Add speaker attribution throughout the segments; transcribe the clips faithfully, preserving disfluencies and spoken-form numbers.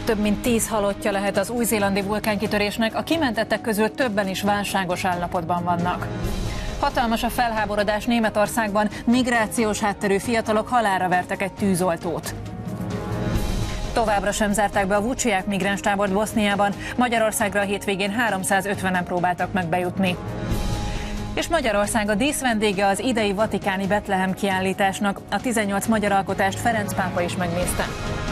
Speaker 1: több mint tíz halottja lehet az új-zélandi vulkánkitörésnek, a kimentettek közül többen is válságos állapotban vannak. Hatalmas a felháborodás Németországban, migrációs hátterű fiatalok halálra vertek egy tűzoltót. Továbbra sem zárták be a Vucsiák migránstábort Boszniában, Magyarországra a hétvégén háromszázötvenen próbáltak meg bejutni. És Magyarország a díszvendége az idei vatikáni Betlehem kiállításnak, a tizennyolc magyar alkotást Ferenc pápa is megnézte.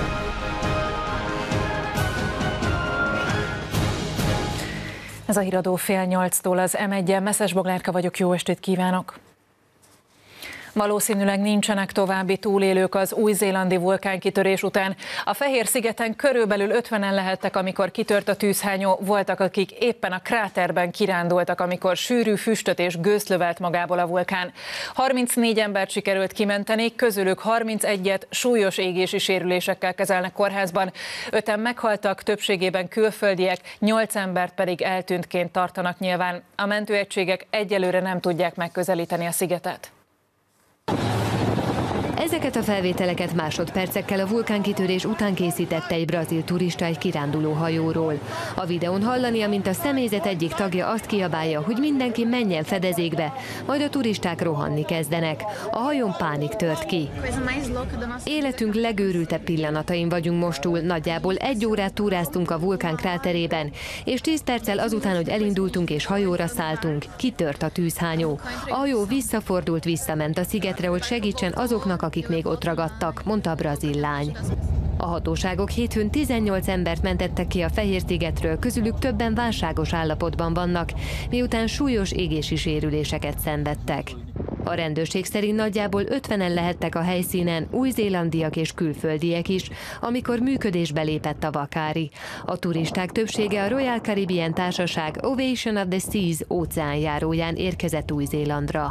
Speaker 1: Ez a híradó fél nyolctól az em egyen, Messzes Boglárka vagyok, jó estét kívánok! Valószínűleg nincsenek további túlélők az új-zélandi vulkánkitörés után. A Fehér-szigeten körülbelül ötvenen lehettek, amikor kitört a tűzhányó, voltak, akik éppen a kráterben kirándultak, amikor sűrű füstöt és gőzt lövelt magából a vulkán. harmincnégy embert sikerült kimenteni, közülük harmincegyet súlyos égési sérülésekkel kezelnek kórházban. Öten meghaltak, többségében külföldiek, nyolc embert pedig eltűntként tartanak nyilván. A mentőegységek egyelőre nem tudják megközelíteni a szigetet.
Speaker 2: Ezeket a felvételeket másodpercekkel a vulkánkitörés után készítette egy brazil turista egy kiránduló hajóról. A videón hallani, amint a személyzet egyik tagja azt kiabálja, hogy mindenki menjen fedezékbe, majd a turisták rohanni kezdenek. A hajón pánik tört ki. Életünk legőrültebb pillanatain vagyunk most túl, nagyjából egy órát túráztunk a vulkán kráterében, és tíz perccel azután, hogy elindultunk és hajóra szálltunk, kitört a tűzhányó. A hajó visszafordult, visszament a szigetre, hogy segítsen azoknak, akik még ott ragadtak, mondta a brazil lány. A hatóságok hétfőn tizennyolc embert mentettek ki a Fehér-szigetről, közülük többen válságos állapotban vannak, miután súlyos égési sérüléseket szenvedtek. A rendőrség szerint nagyjából ötvenen lehettek a helyszínen, új-zélandiak és külföldiek is, amikor működésbe lépett a Vakári. A turisták többsége a Royal Caribbean Társaság Ovation of the Seas óceánjáróján érkezett Új-Zélandra.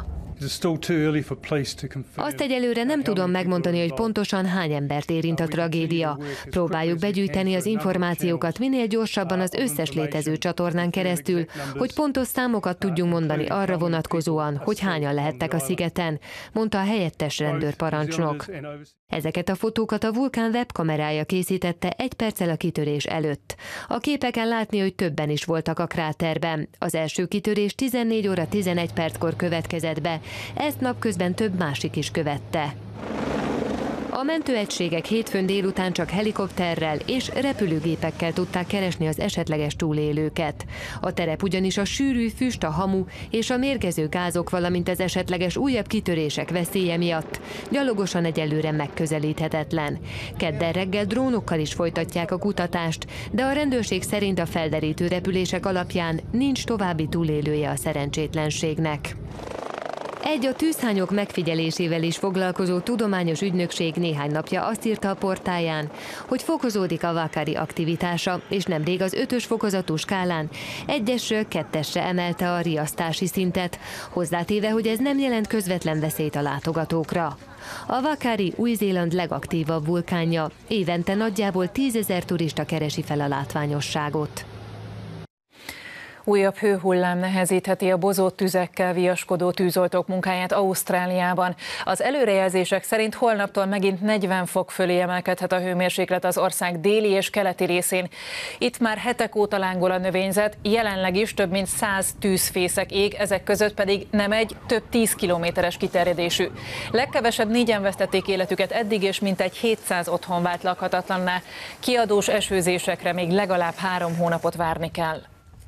Speaker 2: Azt egyelőre nem tudom megmondani, hogy pontosan hány embert érint a tragédia. Próbáljuk begyűjteni az információkat minél gyorsabban az összes létező csatornán keresztül, hogy pontos számokat tudjunk mondani arra vonatkozóan, hogy hányan lehettek a szigeten, mondta a helyettes rendőrparancsnok. Ezeket a fotókat a vulkán webkamerája készítette egy perccel a kitörés előtt. A képeken látni, hogy többen is voltak a kráterben. Az első kitörés tizennégy óra tizenegy perckor következett be, ezt napközben több másik is követte. A mentőegységek hétfőn délután csak helikopterrel és repülőgépekkel tudták keresni az esetleges túlélőket. A terep ugyanis a sűrű füst, a hamu és a mérgező gázok, valamint az esetleges újabb kitörések veszélye miatt gyalogosan egyelőre megközelíthetetlen. Kedden reggel drónokkal is folytatják a kutatást, de a rendőrség szerint a felderítő repülések alapján nincs további túlélője a szerencsétlenségnek. Egy a tűzhányok megfigyelésével is foglalkozó tudományos ügynökség néhány napja azt írta a portáján, hogy fokozódik a Vakári aktivitása, és nemrég az ötös fokozatú skálán egyesről kettesre emelte a riasztási szintet, hozzátéve, hogy ez nem jelent közvetlen veszélyt a látogatókra. A Vakári Új-Zéland legaktívabb vulkánja, évente nagyjából tízezer turista keresi fel a látványosságot.
Speaker 1: Újabb hőhullám nehezítheti a bozott tüzekkel viaskodó tűzoltók munkáját Ausztráliában. Az előrejelzések szerint holnaptól megint negyven fok fölé emelkedhet a hőmérséklet az ország déli és keleti részén. Itt már hetek óta lángol a növényzet, jelenleg is több mint száz tűzfészek ég, ezek között pedig nem egy, több tíz kilométeres kiterjedésű. Legkevesebb négyen vesztették életüket eddig, és mintegy hétszáz otthon vált lakhatatlanná. Kiadós esőzésekre még legalább három hónapot várni kell.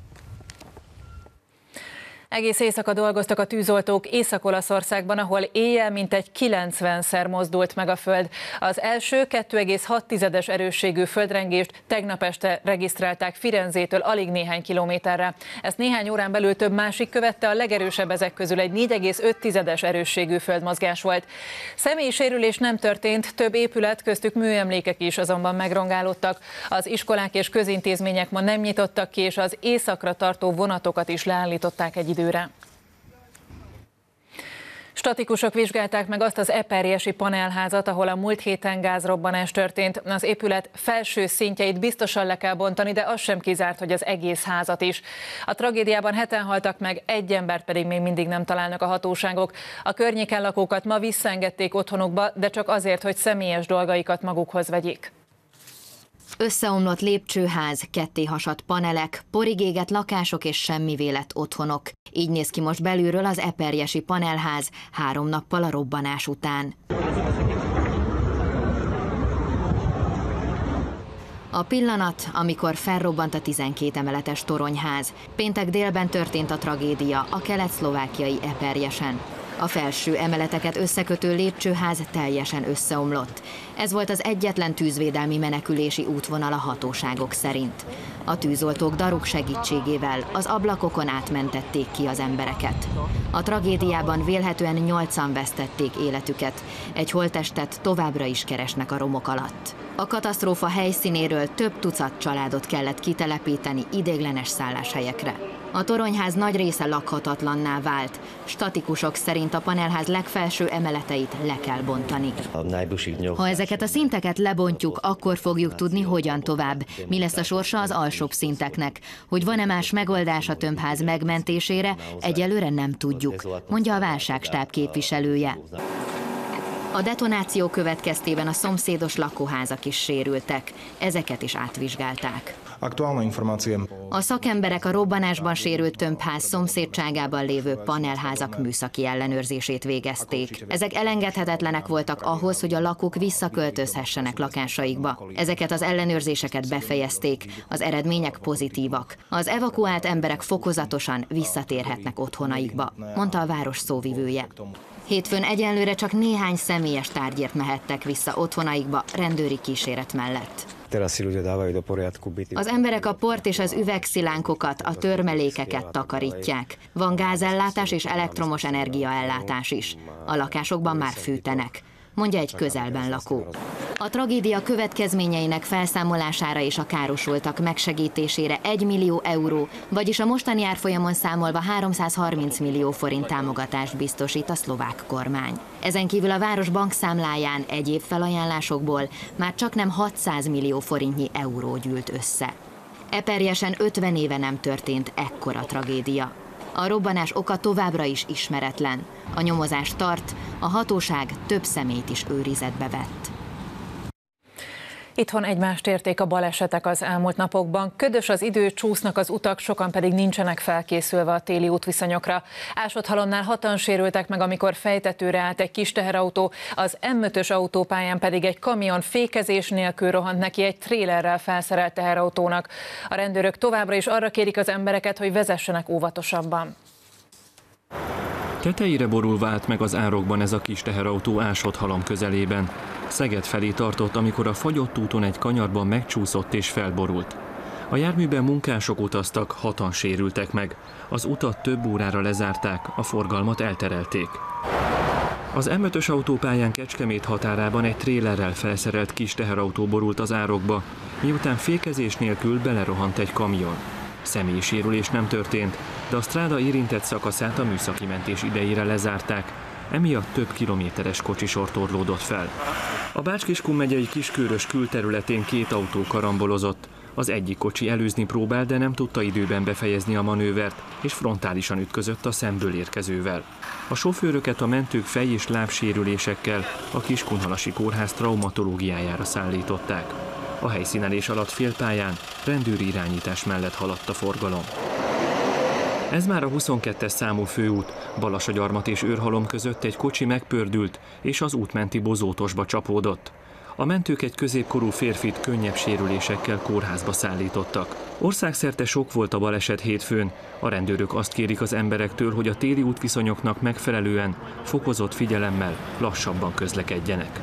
Speaker 1: Egész éjszaka dolgoztak a tűzoltók Észak-Olaszországban, ahol éjjel mintegy kilencvenszer mozdult meg a föld. Az első kettő egész hat tizedes erősségű földrengést tegnap este regisztrálták Firenzétől alig néhány kilométerre. Ezt néhány órán belül több másik követte, a legerősebb ezek közül egy négy egész öt tizedes erősségű földmozgás volt. Személyi sérülés nem történt, több épület, köztük műemlékek is azonban megrongálódtak. Az iskolák és közintézmények ma nem nyitottak ki, és az északra tartó vonatokat is leállították egy időre. Statikusok vizsgálták meg azt az eperjesi panelházat, ahol a múlt héten gázrobbanás történt. Az épület felső szintjeit biztosan le kell bontani, de az sem kizárt, hogy az egész házat is. A tragédiában heten haltak meg, egy embert pedig még mindig nem találnak a hatóságok. A környéken lakókat ma visszaengedték otthonukba, de csak azért, hogy személyes dolgaikat magukhoz vegyék.
Speaker 3: Összeomlott lépcsőház, kettéhasadt panelek, porig égett lakások és semmivé lett otthonok. Így néz ki most belülről az eperjesi panelház három nappal a robbanás után. A pillanat, amikor felrobbant a tizenkét emeletes toronyház. Péntek délben történt a tragédia a kelet-szlovákiai Eperjesen. A felső emeleteket összekötő lépcsőház teljesen összeomlott. Ez volt az egyetlen tűzvédelmi menekülési útvonal a hatóságok szerint. A tűzoltók daruk segítségével az ablakokon átmentették ki az embereket. A tragédiában vélhetően nyolcan vesztették életüket. Egy holttestet továbbra is keresnek a romok alatt. A katasztrófa helyszínéről több tucat családot kellett kitelepíteni ideiglenes szálláshelyekre. A toronyház nagy része lakhatatlanná vált. Statikusok szerint a panelház legfelső emeleteit le kell bontani. Ha ezeket a szinteket lebontjuk, akkor fogjuk tudni, hogyan tovább. Mi lesz a sorsa az alsóbb szinteknek. Hogy van-e más megoldás a tömbház megmentésére, egyelőre nem tudjuk, mondja a válságstáb képviselője. A detonáció következtében a szomszédos lakóházak is sérültek. Ezeket is átvizsgálták. A szakemberek a robbanásban sérült tömbház szomszédságában lévő panelházak műszaki ellenőrzését végezték. Ezek elengedhetetlenek voltak ahhoz, hogy a lakók visszaköltözhessenek lakásaikba. Ezeket az ellenőrzéseket befejezték, az eredmények pozitívak. Az evakuált emberek fokozatosan visszatérhetnek otthonaikba, mondta a város szóvivője. Hétfőn egyenlőre csak néhány személyes tárgyért mehettek vissza otthonaikba rendőri kíséret mellett. Az emberek a port és az üvegszilánkokat, a törmelékeket takarítják. Van gázellátás és elektromos energiaellátás is. A lakásokban már fűtenek, mondja egy közelben lakó. A tragédia következményeinek felszámolására és a károsultak megsegítésére egy millió euró, vagyis a mostani árfolyamon számolva háromszázharminc millió forint támogatást biztosít a szlovák kormány. Ezen kívül a város bankszámláján egyéb felajánlásokból már csaknem hatszáz millió forintnyi euró gyűlt össze. Eperjesen ötven éve nem történt ekkora tragédia. A robbanás oka továbbra is ismeretlen. A nyomozás tart, a hatóság több személyt is őrizetbe vett.
Speaker 1: Itthon egymást érték a balesetek az elmúlt napokban. Ködös az idő, csúsznak az utak, sokan pedig nincsenek felkészülve a téli útviszonyokra. Ásott-Halomnál hatan sérültek meg, amikor fejtetőre állt egy kis teherautó, az M ötös autópályán pedig egy kamion fékezés nélkül rohant neki egy trélerrel felszerelt teherautónak. A rendőrök továbbra is arra kérik az embereket, hogy vezessenek óvatosabban.
Speaker 4: Tetejére borulva állt meg az árokban ez a kis teherautó Ásott-Halom közelében. Szeged felé tartott, amikor a fagyott úton egy kanyarban megcsúszott és felborult. A járműben munkások utaztak, hatan sérültek meg. Az utat több órára lezárták, a forgalmat elterelték. Az M ötös autópályán Kecskemét határában egy trélerrel felszerelt kis teherautó borult az árokba, miután fékezés nélkül belerohant egy kamion. Személyi sérülés nem történt, de a stráda érintett szakaszát a műszaki mentés idejére lezárták, emiatt több kilométeres kocsisor torlódott fel. A Bács-Kiskun megyei Kiskőrös külterületén két autó karambolozott. Az egyik kocsi előzni próbált, de nem tudta időben befejezni a manővert, és frontálisan ütközött a szemből érkezővel. A sofőröket a mentők fej- és lábsérülésekkel a Kiskunhalasi kórház traumatológiájára szállították. A helyszínelés alatt félpályán rendőri irányítás mellett haladt a forgalom. Ez már a huszonkettes számú főút. Balassagyarmat és Őrhalom között egy kocsi megpördült, és az útmenti bozótosba csapódott. A mentők egy középkorú férfit könnyebb sérülésekkel kórházba szállítottak. Országszerte sok volt a baleset hétfőn. A rendőrök azt kérik az emberektől, hogy a téli útviszonyoknak megfelelően, fokozott figyelemmel lassabban közlekedjenek.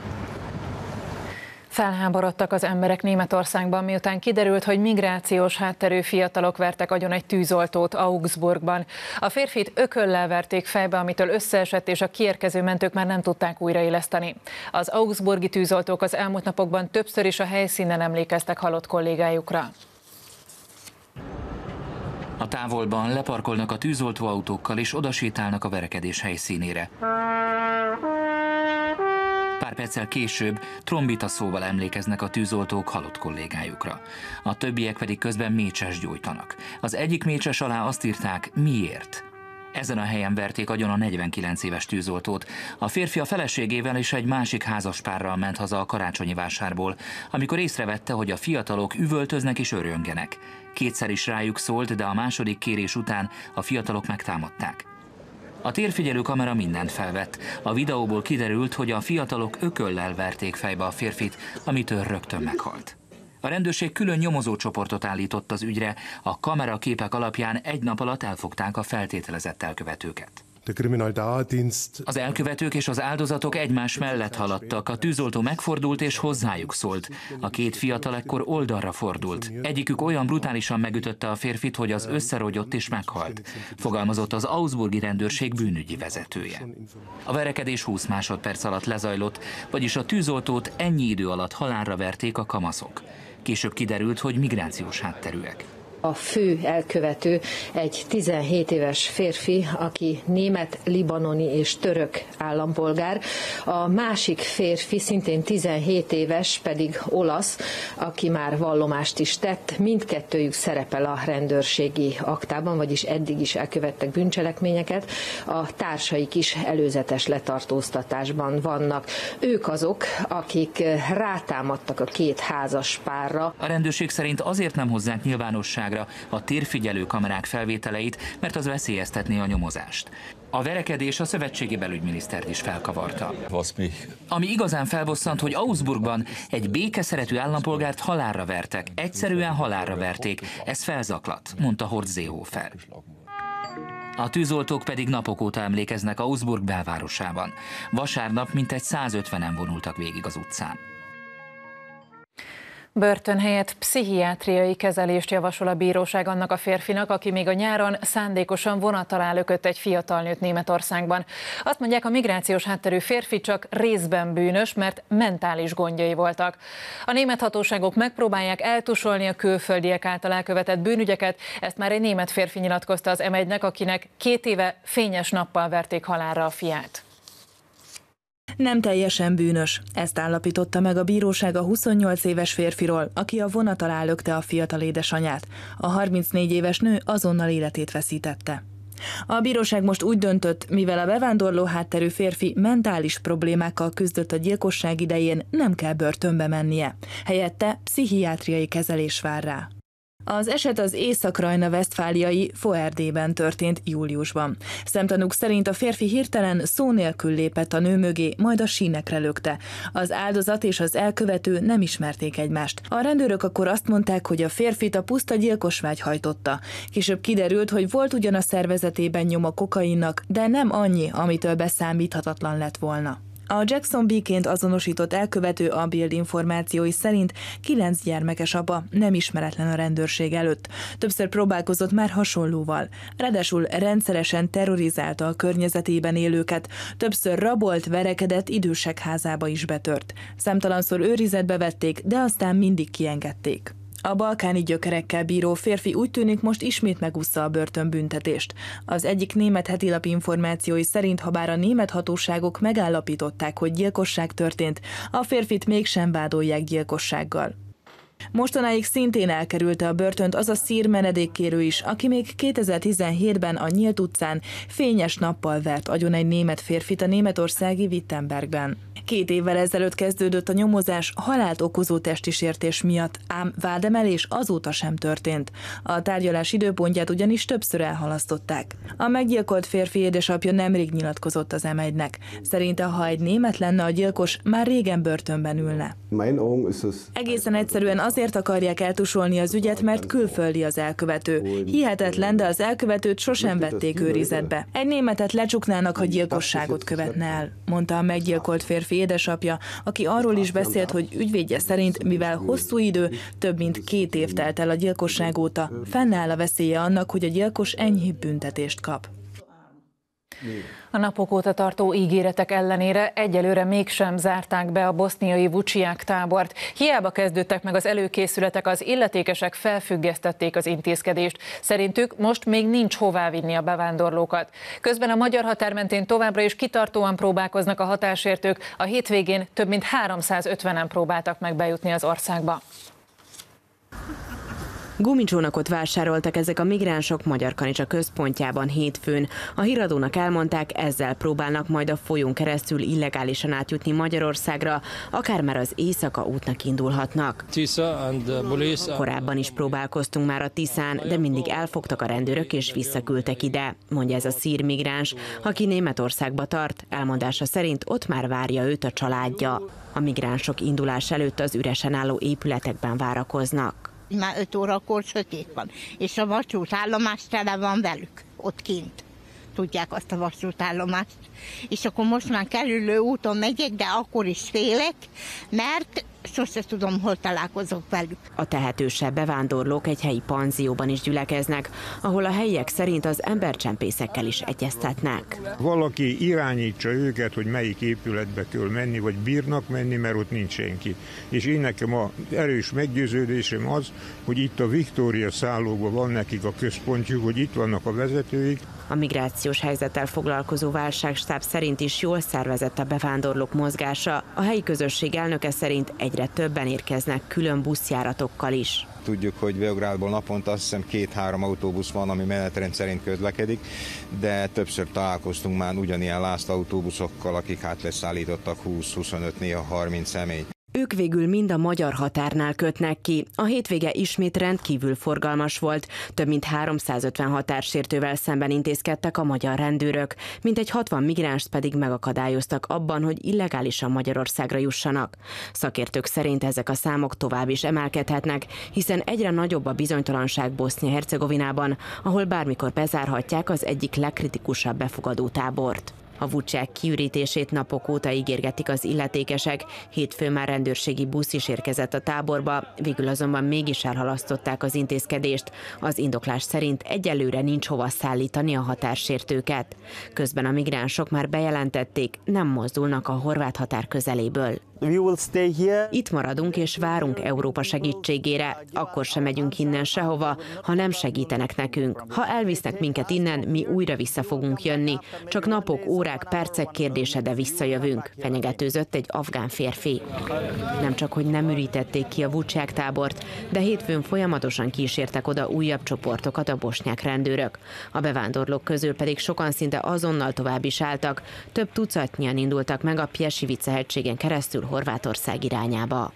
Speaker 1: Felháborodtak az emberek Németországban, miután kiderült, hogy migrációs hátterű fiatalok vertek agyon egy tűzoltót Augsburgban. A férfit ököllel verték fejbe, amitől összeesett, és a kiérkező mentők már nem tudták újraéleszteni. Az augsburgi tűzoltók az elmúlt napokban többször is a helyszínen emlékeztek halott kollégájukra.
Speaker 5: A távolban leparkolnak a tűzoltóautókkal és odasétálnak a verekedés helyszínére. Pár perccel később trombita szóval emlékeznek a tűzoltók halott kollégájukra. A többiek pedig közben mécsest gyújtanak. Az egyik mécses alá azt írták, miért. Ezen a helyen verték agyon a negyvenkilenc éves tűzoltót. A férfi a feleségével és egy másik házaspárral ment haza a karácsonyi vásárból, amikor észrevette, hogy a fiatalok üvöltöznek és öröngenek. Kétszer is rájuk szólt, de a második kérés után a fiatalok megtámadták. A térfigyelő kamera mindent felvett. A videóból kiderült, hogy a fiatalok ököllel verték fejbe a férfit, amitől rögtön meghalt. A rendőrség külön nyomozócsoportot állított az ügyre, a kameraképek alapján egy nap alatt elfogták a feltételezett elkövetőket. Az elkövetők és az áldozatok egymás mellett haladtak, a tűzoltó megfordult és hozzájuk szólt. A két fiatal ekkor oldalra fordult. Egyikük olyan brutálisan megütötte a férfit, hogy az összerogyott és meghalt, fogalmazott az augsburgi rendőrség bűnügyi vezetője. A verekedés húsz másodperc alatt lezajlott, vagyis a tűzoltót ennyi idő alatt halálra verték a kamaszok. Később kiderült, hogy migrációs hátterűek.
Speaker 6: A fő elkövető egy tizenhét éves férfi, aki német, libanoni és török állampolgár. A másik férfi, szintén tizenhét éves, pedig olasz, aki már vallomást is tett. Mindkettőjük szerepel a rendőrségi aktában, vagyis eddig is elkövettek bűncselekményeket. A társaik is előzetes letartóztatásban vannak. Ők azok, akik rátámadtak a két házas párra.
Speaker 5: A rendőrség szerint azért nem hozzák nyilvánosságra a térfigyelő kamerák felvételeit, mert az veszélyeztetné a nyomozást. A verekedés a szövetségi belügyminisztert is felkavarta. Ami igazán felbosszant, hogy Augsburgban egy békeszerető állampolgárt halálra vertek, egyszerűen halálra verték, ez felzaklat, mondta Horst Seehofer. A tűzoltók pedig napok óta emlékeznek Augsburg belvárosában. Vasárnap mintegy százötvenen vonultak végig az utcán.
Speaker 1: Börtön helyett pszichiátriai kezelést javasol a bíróság annak a férfinak, aki még a nyáron szándékosan vonattal alá lökött egy fiatal nőt Németországban. Azt mondják, a migrációs hátterű férfi csak részben bűnös, mert mentális gondjai voltak. A német hatóságok megpróbálják eltusolni a külföldiek által elkövetett bűnügyeket, ezt már egy német férfi nyilatkozta az em egynek, akinek két éve fényes nappal verték halálra a fiát.
Speaker 7: Nem teljesen bűnös, ezt állapította meg a bíróság a huszonnyolc éves férfiról, aki a vonat alá lökte a fiatal édesanyját. A harmincnégy éves nő azonnal életét veszítette. A bíróság most úgy döntött, mivel a bevándorló hátterű férfi mentális problémákkal küzdött a gyilkosság idején, nem kell börtönbe mennie. Helyette pszichiátriai kezelés vár rá. Az eset az észak-rajna-vesztfáliai Voerdében történt júliusban. Szemtanúk szerint a férfi hirtelen szó nélkül lépett a nő mögé, majd a sínekre lökte. Az áldozat és az elkövető nem ismerték egymást. A rendőrök akkor azt mondták, hogy a férfit a puszta gyilkosvágy hajtotta. Később kiderült, hogy volt ugyan a szervezetében nyoma kokainnak, de nem annyi, amitől beszámíthatatlan lett volna. A Jackson B-ként azonosított elkövető a Bild információi szerint kilenc gyermekes apa, nem ismeretlen a rendőrség előtt. Többször próbálkozott már hasonlóval. Ráadásul rendszeresen terrorizálta a környezetében élőket, többször rabolt, verekedett, idősek házába is betört. Számtalanszor őrizetbe vették, de aztán mindig kiengedték. A balkáni gyökerekkel bíró férfi úgy tűnik most ismét megúszta a börtönbüntetést. Az egyik német hetilap információi szerint, habár a német hatóságok megállapították, hogy gyilkosság történt, a férfit mégsem vádolják gyilkossággal. Mostanáig szintén elkerülte a börtönt az a szír menedékkérő is, aki még kétezer-tizenhétben a nyílt utcán fényes nappal vert agyon egy német férfit a németországi Wittenbergben. Két évvel ezelőtt kezdődött a nyomozás halált okozó testi sértés miatt, ám vádemelés azóta sem történt. A tárgyalás időpontját ugyanis többször elhalasztották. A meggyilkolt férfi édesapja nemrég nyilatkozott az em egynek. Szerinte, ha egy német lenne a gyilkos, már régen börtönben ülne. Egészen egyszerűen azért akarják eltusolni az ügyet, mert külföldi az elkövető. Hihetetlen, de az elkövetőt sosem vették őrizetbe. Egy németet lecsuknának, ha gyilkosságot követne el, mondta a meggyilkolt férfi édesapja, aki arról is beszélt, hogy ügyvédje szerint, mivel hosszú idő, több mint két év telt el a gyilkosság óta, fennáll a veszélye annak, hogy a gyilkos enyhébb büntetést kap.
Speaker 1: A napok óta tartó ígéretek ellenére egyelőre mégsem zárták be a boszniai Vucsiák tábort. Hiába kezdődtek meg az előkészületek, az illetékesek felfüggesztették az intézkedést. Szerintük most még nincs hová vinni a bevándorlókat. Közben a magyar határ mentén továbbra is kitartóan próbálkoznak a hatásértők. A hétvégén több mint háromszázötvenen próbáltak meg bejutni az országba.
Speaker 8: Gumicsónakot vásároltak ezek a migránsok Magyarkanicsa központjában hétfőn. A híradónak elmondták, ezzel próbálnak majd a folyón keresztül illegálisan átjutni Magyarországra, akár már az Éjszaka útnak indulhatnak. Korábban is próbálkoztunk már a Tiszán, de mindig elfogtak a rendőrök és visszaküldtek ide, mondja ez a szír migráns, aki Németországba tart, elmondása szerint ott már várja őt a családja. A migránsok indulás előtt az üresen álló épületekben várakoznak.
Speaker 9: Már öt órakor sötét van, és a vasútállomás tele van velük, ott kint. Tudják azt a vasútállomást. És akkor most már kerülő úton megyek, de akkor is félek, mert sose tudom, hol találkozok velük.
Speaker 8: A tehetősebb bevándorlók egy helyi panzióban is gyülekeznek, ahol a helyiek szerint az embercsempészekkel is egyeztetnek.
Speaker 10: Valaki irányítsa őket, hogy melyik épületbe kell menni, vagy bírnak menni, mert ott nincs senki. És én nekem az erős meggyőződésem az, hogy itt a Victoria szállóban van nekik a központjuk, hogy itt vannak a vezetőik.
Speaker 8: A migrációs helyzettel foglalkozó válságstáb szerint is jól szervezett a bevándorlók mozgása. A helyi közösség elnöke szerint egyre többen érkeznek külön buszjáratokkal is.
Speaker 11: Tudjuk, hogy Beográdból naponta azt hiszem két-három autóbusz van, ami menetrend szerint közlekedik, de többször találkoztunk már ugyanilyen lászt autóbuszokkal, akik hát leszállítottak húsz-huszonöt, néha harminc személy.
Speaker 8: Ők végül mind a magyar határnál kötnek ki. A hétvége ismét rendkívül forgalmas volt. Több mint háromszázötven határsértővel szemben intézkedtek a magyar rendőrök, mintegy hatvan migránst pedig megakadályoztak abban, hogy illegálisan Magyarországra jussanak. Szakértők szerint ezek a számok tovább is emelkedhetnek, hiszen egyre nagyobb a bizonytalanság Bosznia-Hercegovinában, ahol bármikor bezárhatják az egyik legkritikusabb befogadó tábort. A Vucák kiürítését napok óta ígérgetik az illetékesek, hétfőn már rendőrségi busz is érkezett a táborba, végül azonban mégis elhalasztották az intézkedést. Az indoklás szerint egyelőre nincs hova szállítani a határsértőket. Közben a migránsok már bejelentették, nem mozdulnak a horvát határ közeléből. Itt maradunk és várunk Európa segítségére, akkor sem megyünk innen sehova, ha nem segítenek nekünk. Ha elvisznek minket innen, mi újra vissza fogunk jönni. Csak napok, órák, percek kérdése, de visszajövünk, fenyegetőzött egy afgán férfi. Nem csak, hogy nem ürítették ki a Vucák tábort, de hétfőn folyamatosan kísértek oda újabb csoportokat a bosnyák rendőrök. A bevándorlók közül pedig sokan szinte azonnal tovább is álltak, több tucatnyian indultak meg a Pjesivice hegységen keresztül Horvátország irányába.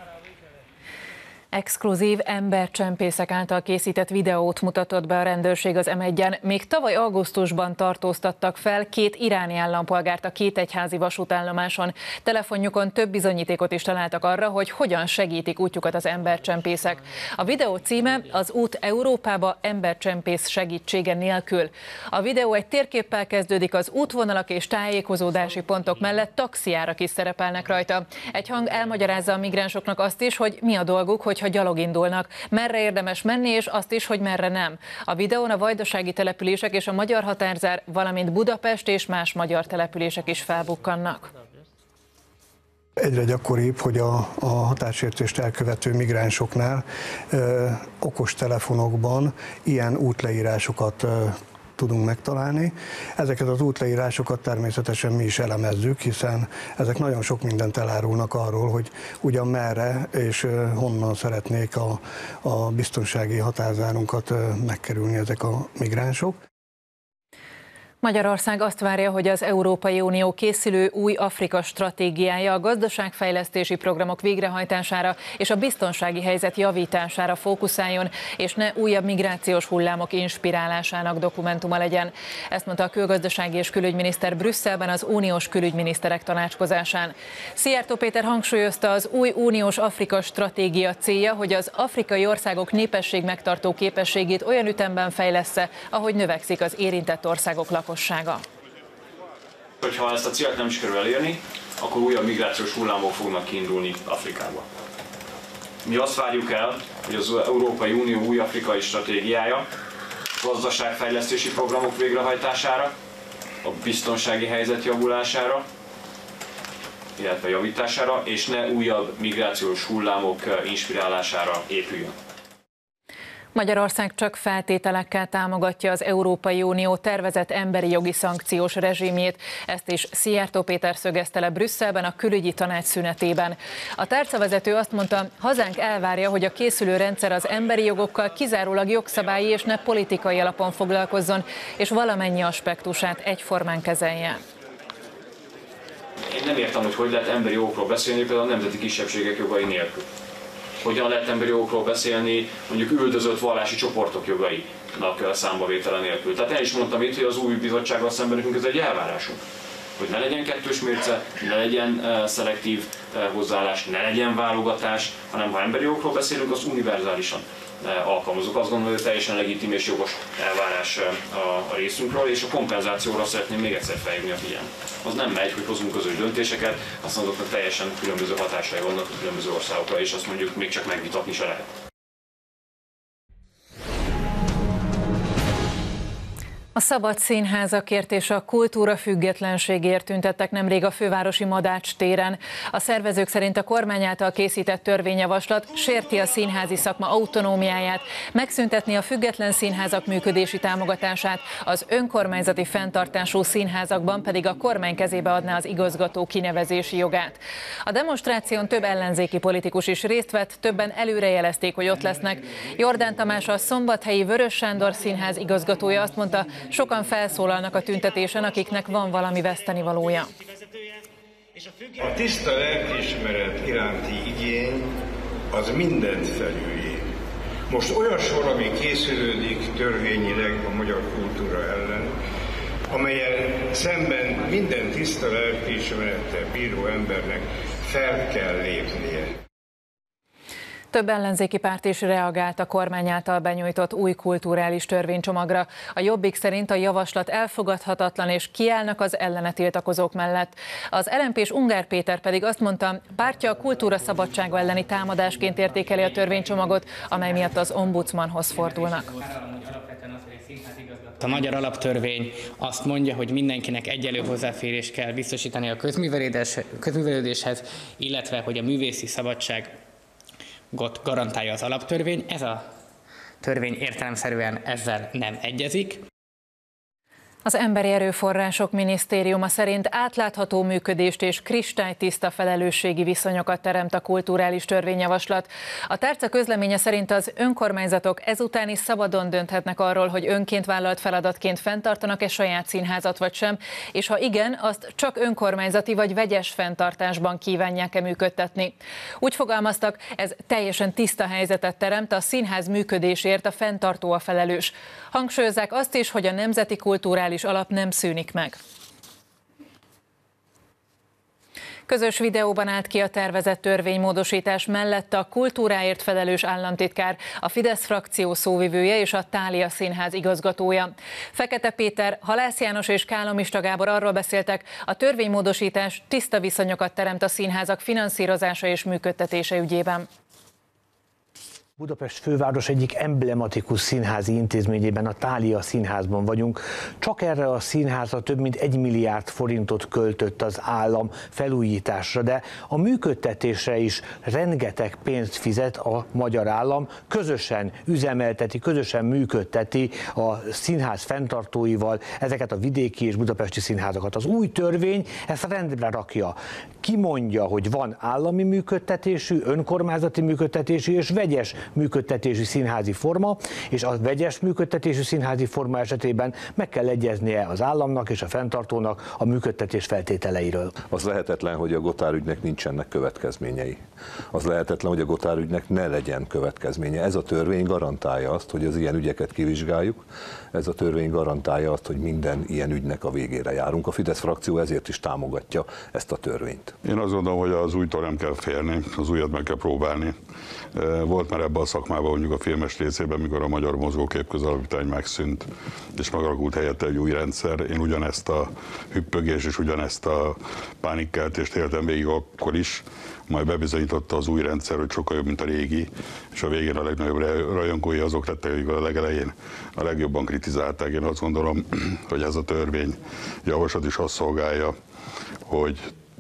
Speaker 1: Exkluzív embercsempészek által készített videót mutatott be a rendőrség az em egyen. Még tavaly augusztusban tartóztattak fel két iráni állampolgárt a Kétegyházi vasútállomáson. Telefonjukon több bizonyítékot is találtak arra, hogy hogyan segítik útjukat az embercsempészek. A videó címe Az út Európába embercsempész segítsége nélkül. A videó egy térképpel kezdődik, az útvonalak és tájékozódási pontok mellett taxiárak is szerepelnek rajta. Egy hang elmagyarázza a migránsoknak azt is, hogy mi a dolguk, hogy ha gyalog indulnak, merre érdemes menni, és azt is, hogy merre nem. A videón a vajdasági települések és a magyar határzár, valamint Budapest és más magyar települések is felbukkannak.
Speaker 12: Egyre gyakoribb, hogy a, a határsértést elkövető migránsoknál ö, okos telefonokban ilyen útleírásokat ö, tudunk megtalálni. Ezeket az útleírásokat természetesen mi is elemezzük, hiszen ezek nagyon sok mindent elárulnak arról, hogy ugyan merre és honnan szeretnék a, a biztonsági határzárunkat megkerülni ezek a migránsok.
Speaker 1: Magyarország azt várja, hogy az Európai Unió készülő új Afrika stratégiája a gazdaságfejlesztési programok végrehajtására és a biztonsági helyzet javítására fókuszáljon, és ne újabb migrációs hullámok inspirálásának dokumentuma legyen. Ezt mondta a külgazdasági és külügyminiszter Brüsszelben az uniós külügyminiszterek tanácskozásán. Szijjártó Péter hangsúlyozta, az új uniós Afrika stratégia célja, hogy az afrikai országok népesség megtartó képességét olyan ütemben fejlessze, ahogy növekszik az érintett országok lakossága.
Speaker 13: Hogyha ezt a célt nem sikerül elérni, akkor újabb migrációs hullámok fognak kiindulni Afrikába. Mi azt várjuk el, hogy az Európai Unió új afrikai stratégiája gazdaságfejlesztési programok végrehajtására, a biztonsági helyzet javulására, illetve javítására, és ne újabb migrációs hullámok inspirálására épüljön.
Speaker 1: Magyarország csak feltételekkel támogatja az Európai Unió tervezett emberi jogi szankciós rezsimjét, ezt is Szijjártó Péter szögezte le Brüsszelben a külügyi tanács szünetében. A tárcavezető azt mondta, hazánk elvárja, hogy a készülő rendszer az emberi jogokkal kizárólag jogszabályi és ne politikai alapon foglalkozzon, és valamennyi aspektusát egyformán kezelje.
Speaker 13: Én nem értem, hogy hogy lehet emberi jogokról beszélni, például a nemzeti kisebbségek jogai nélkül. Hogyan lehet emberi jogokról beszélni mondjuk üldözött vallási csoportok jogainak számbavétele nélkül. Tehát el is mondtam itt, hogy az új bizottsággal szemben nekünk ez egy elvárásunk. Hogy ne legyen kettős mérce, ne legyen uh, szelektív uh, hozzáállás, ne legyen válogatás, hanem ha emberi jogokról beszélünk, azt univerzálisan uh, alkalmazunk. Azt gondolom, hogy teljesen legitim és jogos elvárás uh, a, a részünkről, és a kompenzációra szeretném még egyszer felhívni a figyelmet. Az nem megy, hogy hozunk közös döntéseket, azt azoknak teljesen különböző hatásai vannak a különböző országokra, és azt mondjuk még csak megvitatni se lehet.
Speaker 1: A szabad színházakért és a kultúra függetlenségért tüntettek nemrég a fővárosi Madács téren. A szervezők szerint a kormány által készített törvényjavaslat sérti a színházi szakma autonómiáját, megszüntetni a független színházak működési támogatását, az önkormányzati fenntartású színházakban pedig a kormány kezébe adná az igazgató kinevezési jogát. A demonstráción több ellenzéki politikus is részt vett, többen előrejelezték, hogy ott lesznek. Jordán Tamás, a Szombathelyi Vörös Sándor Színház igazgatója azt mondta, sokan felszólalnak a tüntetésen, akiknek van valami vesztenivalója.
Speaker 14: A tiszta lelkiismeret iránti igény az mindent felüljé. Most olyan sor, ami készülődik törvényileg a magyar kultúra ellen, amelyen szemben minden tiszta lelkiismerettel bíró embernek fel kell lépnie.
Speaker 1: Több ellenzéki párt is reagált a kormány által benyújtott új kulturális törvénycsomagra. A Jobbik szerint a javaslat elfogadhatatlan, és kiállnak az ellene tiltakozók mellett. Az el em pés Ungár Péter pedig azt mondta, pártja a kultúra szabadsága elleni támadásként értékeli a törvénycsomagot, amely miatt az ombudsmanhoz fordulnak.
Speaker 15: A magyar alaptörvény azt mondja, hogy mindenkinek egyenlő hozzáférést kell biztosítani a közművelődéshez, illetve hogy a művészi szabadság garantálja az alaptörvény. Ez a törvény értelemszerűen ezzel nem egyezik.
Speaker 1: Az Emberi Erőforrások Minisztériuma szerint átlátható működést és kristálytiszta felelősségi viszonyokat teremt a kulturális törvényjavaslat. A tárca közleménye szerint az önkormányzatok ezután is szabadon dönthetnek arról, hogy önként vállalt feladatként fenntartanak-e saját színházat vagy sem, és ha igen, azt csak önkormányzati vagy vegyes fenntartásban kívánják-e működtetni. Úgy fogalmaztak, ez teljesen tiszta helyzetet teremt, a színház működésért a fenntartó a felelős. Hangsúlyozzák azt is, hogy a nemzeti kulturális alap nem szűnik meg. Közös videóban állt ki a tervezett törvénymódosítás mellett a kultúráért felelős államtitkár, a Fidesz frakció szóvivője és a Thália Színház igazgatója. Fekete Péter, Halász János és Kálomista Gábor arról beszéltek, a törvénymódosítás tiszta viszonyokat teremt a színházak finanszírozása és működtetése ügyében.
Speaker 16: Budapest főváros egyik emblematikus színházi intézményében, a Thália Színházban vagyunk. Csak erre a színházra több mint egy milliárd forintot költött az állam felújításra, de a működtetésre is rengeteg pénzt fizet a magyar állam, közösen üzemelteti, közösen működteti a színház fenntartóival ezeket a vidéki és budapesti színházakat. Az új törvény ezt rendre rakja. Kimondja, hogy van állami működtetésű, önkormányzati működtetésű és vegyes működtetésű színházi forma, és a vegyes működtetésű színházi forma esetében meg kell egyeznie az államnak és a fenntartónak a működtetés feltételeiről.
Speaker 17: Az lehetetlen, hogy a Gotthard ügynek nincsenek következményei. Az lehetetlen, hogy a Gotthard ügynek ne legyen következménye. Ez a törvény garantálja azt, hogy az ilyen ügyeket kivizsgáljuk, ez a törvény garantálja azt, hogy minden ilyen ügynek a végére járunk. A Fidesz frakció ezért is támogatja ezt a törvényt.
Speaker 18: Én azt gondolom, hogy az újtól nem kell félni, az újat meg kell próbálni. Volt már ebben a szakmában, mondjuk a filmes részében, mikor a Magyar Mozgókép Közalapítvány megszűnt, és megalakult helyette egy új rendszer. Én ugyanezt a hüppögés és ugyanezt a pánikkeltést éltem végig akkor is, majd bebizonyította az új rendszer, hogy sokkal jobb, mint a régi, és a végén a legnagyobb rajongói azok lettek, akik a legelején a legjobban kritizálták. Én azt gondolom, hogy ez a törvény javaslat is azt szolgálja, hogy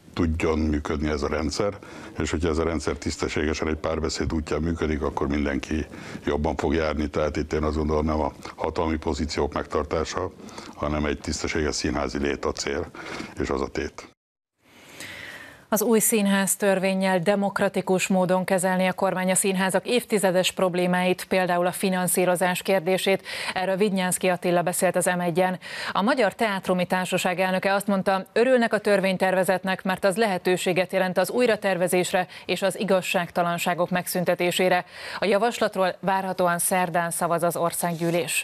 Speaker 18: tudjon működni ez a rendszer, és hogyha ez a rendszer tisztességesen egy párbeszéd útján működik, akkor mindenki jobban fog járni. Tehát itt én azt gondolom, nem a hatalmi pozíciók megtartása, hanem egy tisztességes színházi lét a cél, és az a tét.
Speaker 1: Az új színház törvénnyel demokratikus módon kezelni a kormány a színházak évtizedes problémáit, például a finanszírozás kérdését. Erről Vidnyánszky Attila beszélt az em egyen. A Magyar Teátrumi Társaság elnöke azt mondta, örülnek a törvénytervezetnek, mert az lehetőséget jelent az újratervezésre és az igazságtalanságok megszüntetésére. A javaslatról várhatóan szerdán szavaz az országgyűlés.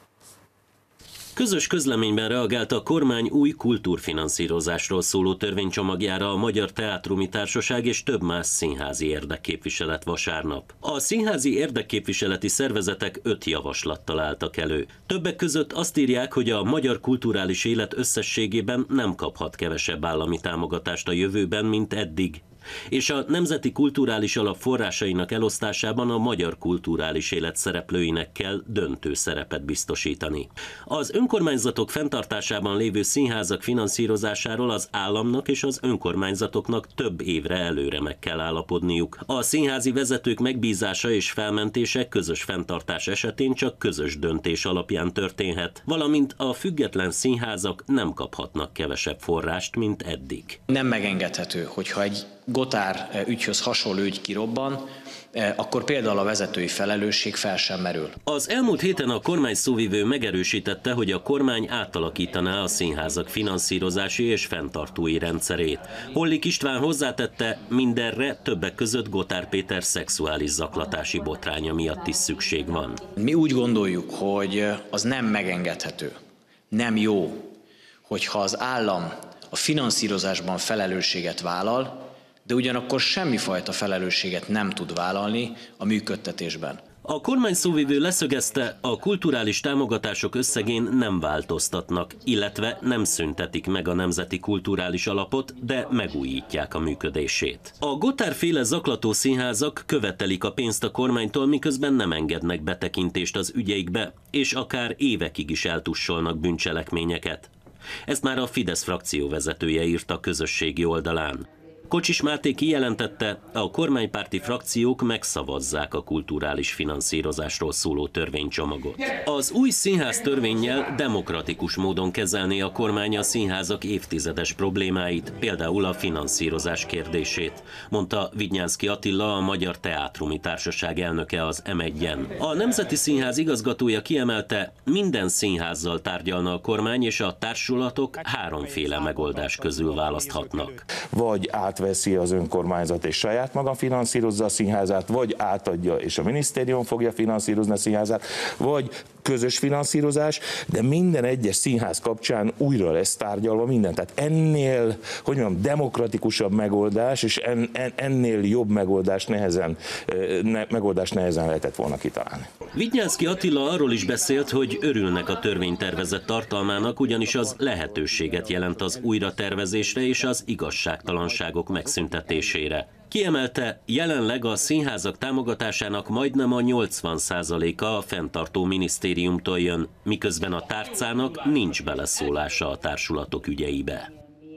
Speaker 19: Közös közleményben reagált a kormány új kultúrfinanszírozásról szóló törvénycsomagjára a Magyar Teátrumi Társaság és több más színházi érdekképviselet vasárnap. A színházi érdekképviseleti szervezetek öt javaslattal álltak elő. Többek között azt írják, hogy a magyar kulturális élet összességében nem kaphat kevesebb állami támogatást a jövőben, mint eddig, és a Nemzeti Kulturális Alap forrásainak elosztásában a magyar kulturális élet szereplőinek kell döntő szerepet biztosítani. Az önkormányzatok fenntartásában lévő színházak finanszírozásáról az államnak és az önkormányzatoknak több évre előre meg kell állapodniuk. A színházi vezetők megbízása és felmentése közös fenntartás esetén csak közös döntés alapján történhet, valamint a független színházak nem kaphatnak kevesebb forrást, mint eddig.
Speaker 20: Nem megengedhető, hogyha egy Gotár ügyhöz hasonló ügy kirobban, akkor például a vezetői felelősség fel sem merül.
Speaker 19: Az elmúlt héten a kormány szóvivő megerősítette, hogy a kormány átalakítaná a színházak finanszírozási és fenntartói rendszerét. Hollik István hozzátette, mindenre többek között Gotár Péter szexuális zaklatási botránya miatt is szükség van.
Speaker 20: Mi úgy gondoljuk, hogy az nem megengedhető, nem jó, hogyha az állam a finanszírozásban felelősséget vállal, de ugyanakkor semmifajta felelősséget nem tud vállalni a működtetésben.
Speaker 19: A kormány szóvivő leszögezte, a kulturális támogatások összegén nem változtatnak, illetve nem szüntetik meg a Nemzeti Kulturális Alapot, de megújítják a működését. A Gotár-féle zaklató színházak követelik a pénzt a kormánytól, miközben nem engednek betekintést az ügyeikbe, és akár évekig is eltussolnak bűncselekményeket. Ezt már a Fidesz frakció vezetője írta a közösségi oldalán. Kocsis Máté kijelentette, a kormánypárti frakciók megszavazzák a kulturális finanszírozásról szóló törvénycsomagot. Az új színház törvénnyel demokratikus módon kezelné a kormány a színházak évtizedes problémáit, például a finanszírozás kérdését, mondta Vidnyánszky Attila, a Magyar Teátrumi Társaság elnöke az em egyen. A Nemzeti Színház igazgatója kiemelte, minden színházzal tárgyalna a kormány, és a társulatok háromféle megoldás közül választhatnak.
Speaker 21: Vagy átveszi az önkormányzat és saját maga finanszírozza a színházát, vagy átadja és a minisztérium fogja finanszírozni a színházát, vagy közös finanszírozás, de minden egyes színház kapcsán újra lesz tárgyalva minden. Tehát ennél, hogy mondjam, demokratikusabb megoldás, és en, en, ennél jobb megoldás nehezen, ne, megoldás nehezen lehetett volna kitalálni.
Speaker 19: Vidnyánszky Attila arról is beszélt, hogy örülnek a törvénytervezet tartalmának, ugyanis az lehetőséget jelent az újratervezésre és az igazságtalanságok megszüntetésére. Kiemelte, jelenleg a színházak támogatásának majdnem a nyolcvan százaléka a fenntartó minisztériumtól jön, miközben a tárcának nincs beleszólása a társulatok ügyeibe.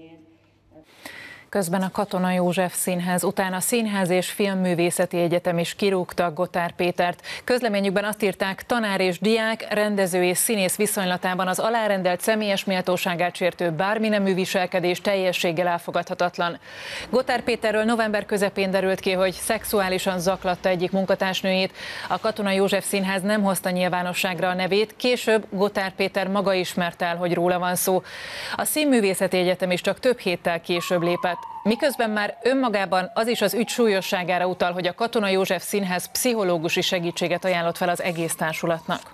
Speaker 1: Közben a Katona József Színház után a Színház és Filmművészeti Egyetem is kirúgta Gotár Pétert. Közleményükben azt írták, tanár és diák, rendező és színész viszonylatában az alárendelt személyes méltóságát sértő bármi nemű viselkedés teljességgel elfogadhatatlan. Gotár Péterről november közepén derült ki, hogy szexuálisan zaklatta egyik munkatársnőjét. A Katona József Színház nem hozta nyilvánosságra a nevét, később Gotár Péter maga ismerte el, hogy róla van szó. A Színművészeti Egyetem is csak több héttel később lépett. Miközben már önmagában az is az ügy súlyosságára utal, hogy a Katona József Színház pszichológusi segítséget ajánlott fel az egész társulatnak.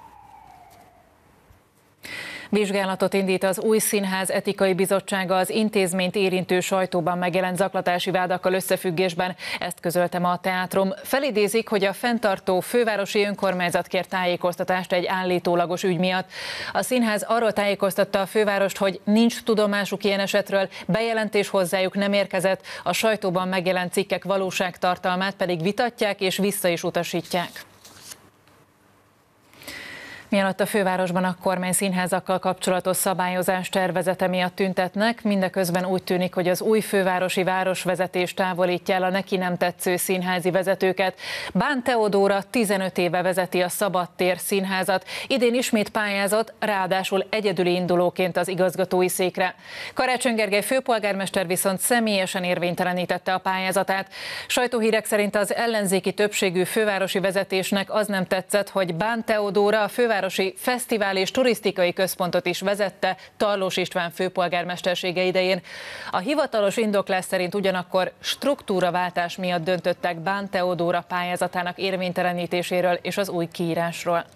Speaker 1: Vizsgálatot indít az új színház etikai bizottsága az intézményt érintő sajtóban megjelent zaklatási vádakkal összefüggésben. Ezt közölte ma a Teátrum. Felidézik, hogy a fenntartó fővárosi önkormányzat kért tájékoztatást egy állítólagos ügy miatt. A színház arról tájékoztatta a fővárost, hogy nincs tudomásuk ilyen esetről, bejelentés hozzájuk nem érkezett, a sajtóban megjelent cikkek valóságtartalmát pedig vitatják és vissza is utasítják. Mielőtt a fővárosban a kormány színházakkal kapcsolatos szabályozás tervezete miatt tüntetnek, mindeközben úgy tűnik, hogy az új fővárosi városvezetés távolítja el a neki nem tetsző színházi vezetőket. Bán Teodóra tizenöt éve vezeti a Szabadtér Színházat, idén ismét pályázott, ráadásul egyedüli indulóként az igazgatói székre. Karácsony Gergely főpolgármester viszont személyesen érvénytelenítette a pályázatát. Sajtóhírek szerint az ellenzéki többségű fővárosi vezetésnek az nem tetszett, hogy Bán Teodóra a fővárosi fesztivál és turisztikai központot is vezette Tarlós István főpolgármestersége idején. A hivatalos indoklás szerint ugyanakkor struktúraváltás miatt döntöttek Bán Teodóra pályázatának érvénytelenítéséről és az új kiírásról.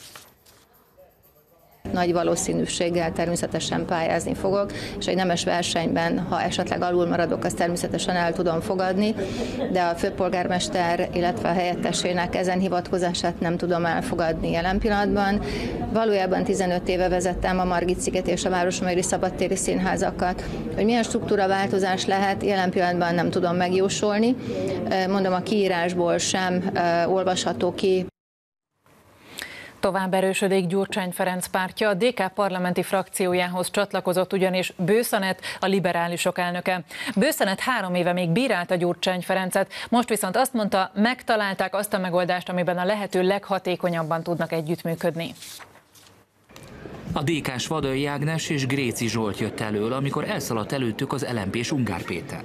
Speaker 2: Nagy valószínűséggel természetesen pályázni fogok, és egy nemes versenyben, ha esetleg alul maradok, azt természetesen el tudom fogadni, de a főpolgármester, illetve a helyettesének ezen hivatkozását nem tudom elfogadni jelen pillanatban. Valójában tizenöt éve vezettem a Margit-sziget és a Városmajori Szabadtéri Színházakat. Hogy milyen struktúraváltozás lehet, jelen pillanatban nem tudom megjósolni. Mondom, a kiírásból sem olvasható ki.
Speaker 1: Tovább erősödik Gyurcsány Ferenc pártja, a dé ká parlamenti frakciójához csatlakozott ugyanis Bősz Anett, a liberálisok elnöke. Bősz Anett három éve még bírálta Gyurcsány Ferencet, most viszont azt mondta, megtalálták azt a megoldást, amiben a lehető leghatékonyabban tudnak együttműködni.
Speaker 5: A dé ká-s Vadai Ágnes és Gréci Zsolt jött elől, amikor elszaladt előttük az el em pés Ungár Péter.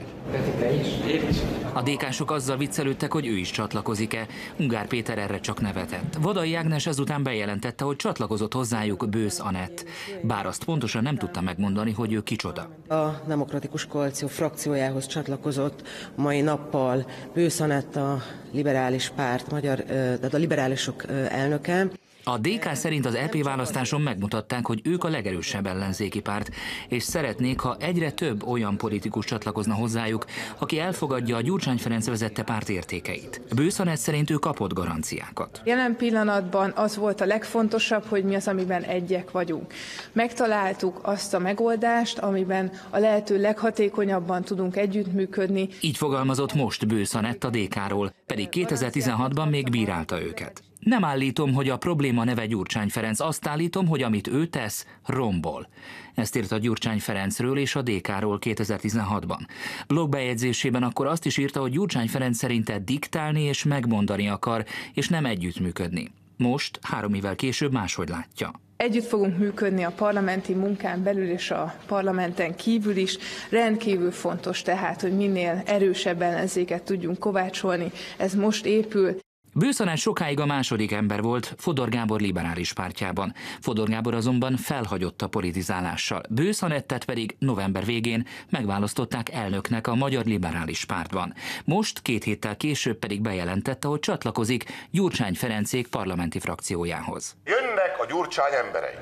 Speaker 5: A dé ká-sok azzal viccelődtek, hogy ő is csatlakozik-e. Ungár Péter erre csak nevetett. Vadai Ágnes ezután bejelentette, hogy csatlakozott hozzájuk Bősz Anett. Bár azt pontosan nem tudta megmondani, hogy ő kicsoda.
Speaker 22: A Demokratikus Koalíció frakciójához csatlakozott mai nappal Bősz Anett, a liberális párt, magyar, tehát a liberálisok elnöke.
Speaker 5: A dé ká szerint az é pé választáson megmutatták, hogy ők a legerősebb ellenzéki párt, és szeretnék, ha egyre több olyan politikus csatlakozna hozzájuk, aki elfogadja a Gyurcsány Ferenc vezette párt értékeit. Bősz Anett szerint ő kapott garanciákat.
Speaker 23: Jelen pillanatban az volt a legfontosabb, hogy mi az, amiben egyek vagyunk. Megtaláltuk azt a megoldást, amiben a lehető leghatékonyabban tudunk együttműködni.
Speaker 5: Így fogalmazott most Bősz Anett a dé ká-ról, pedig kétezer-tizenhatban még bírálta őket. Nem állítom, hogy a probléma neve Gyurcsány Ferenc, azt állítom, hogy amit ő tesz, rombol. Ezt írta Gyurcsány Ferencről és a dé ká-ról kétezer-tizenhatban. Blogbejegyzésében akkor azt is írta, hogy Gyurcsány Ferenc szerinte diktálni és megmondani akar, és nem együttműködni. Most, három évvel később máshogy látja.
Speaker 23: Együtt fogunk működni a parlamenti munkán belül és a parlamenten kívül is. Rendkívül fontos tehát, hogy minél erősebb ellenzéket tudjunk kovácsolni. Ez most épül.
Speaker 5: Bősz Anett sokáig a második ember volt Fodor Gábor liberális pártjában. Fodor Gábor azonban felhagyott a politizálással. Bősz Anettet pedig november végén megválasztották elnöknek a Magyar Liberális Pártban. Most, két héttel később pedig bejelentette, hogy csatlakozik Gyurcsány Ferencék parlamenti frakciójához.
Speaker 24: Jönnek a Gyurcsány emberei!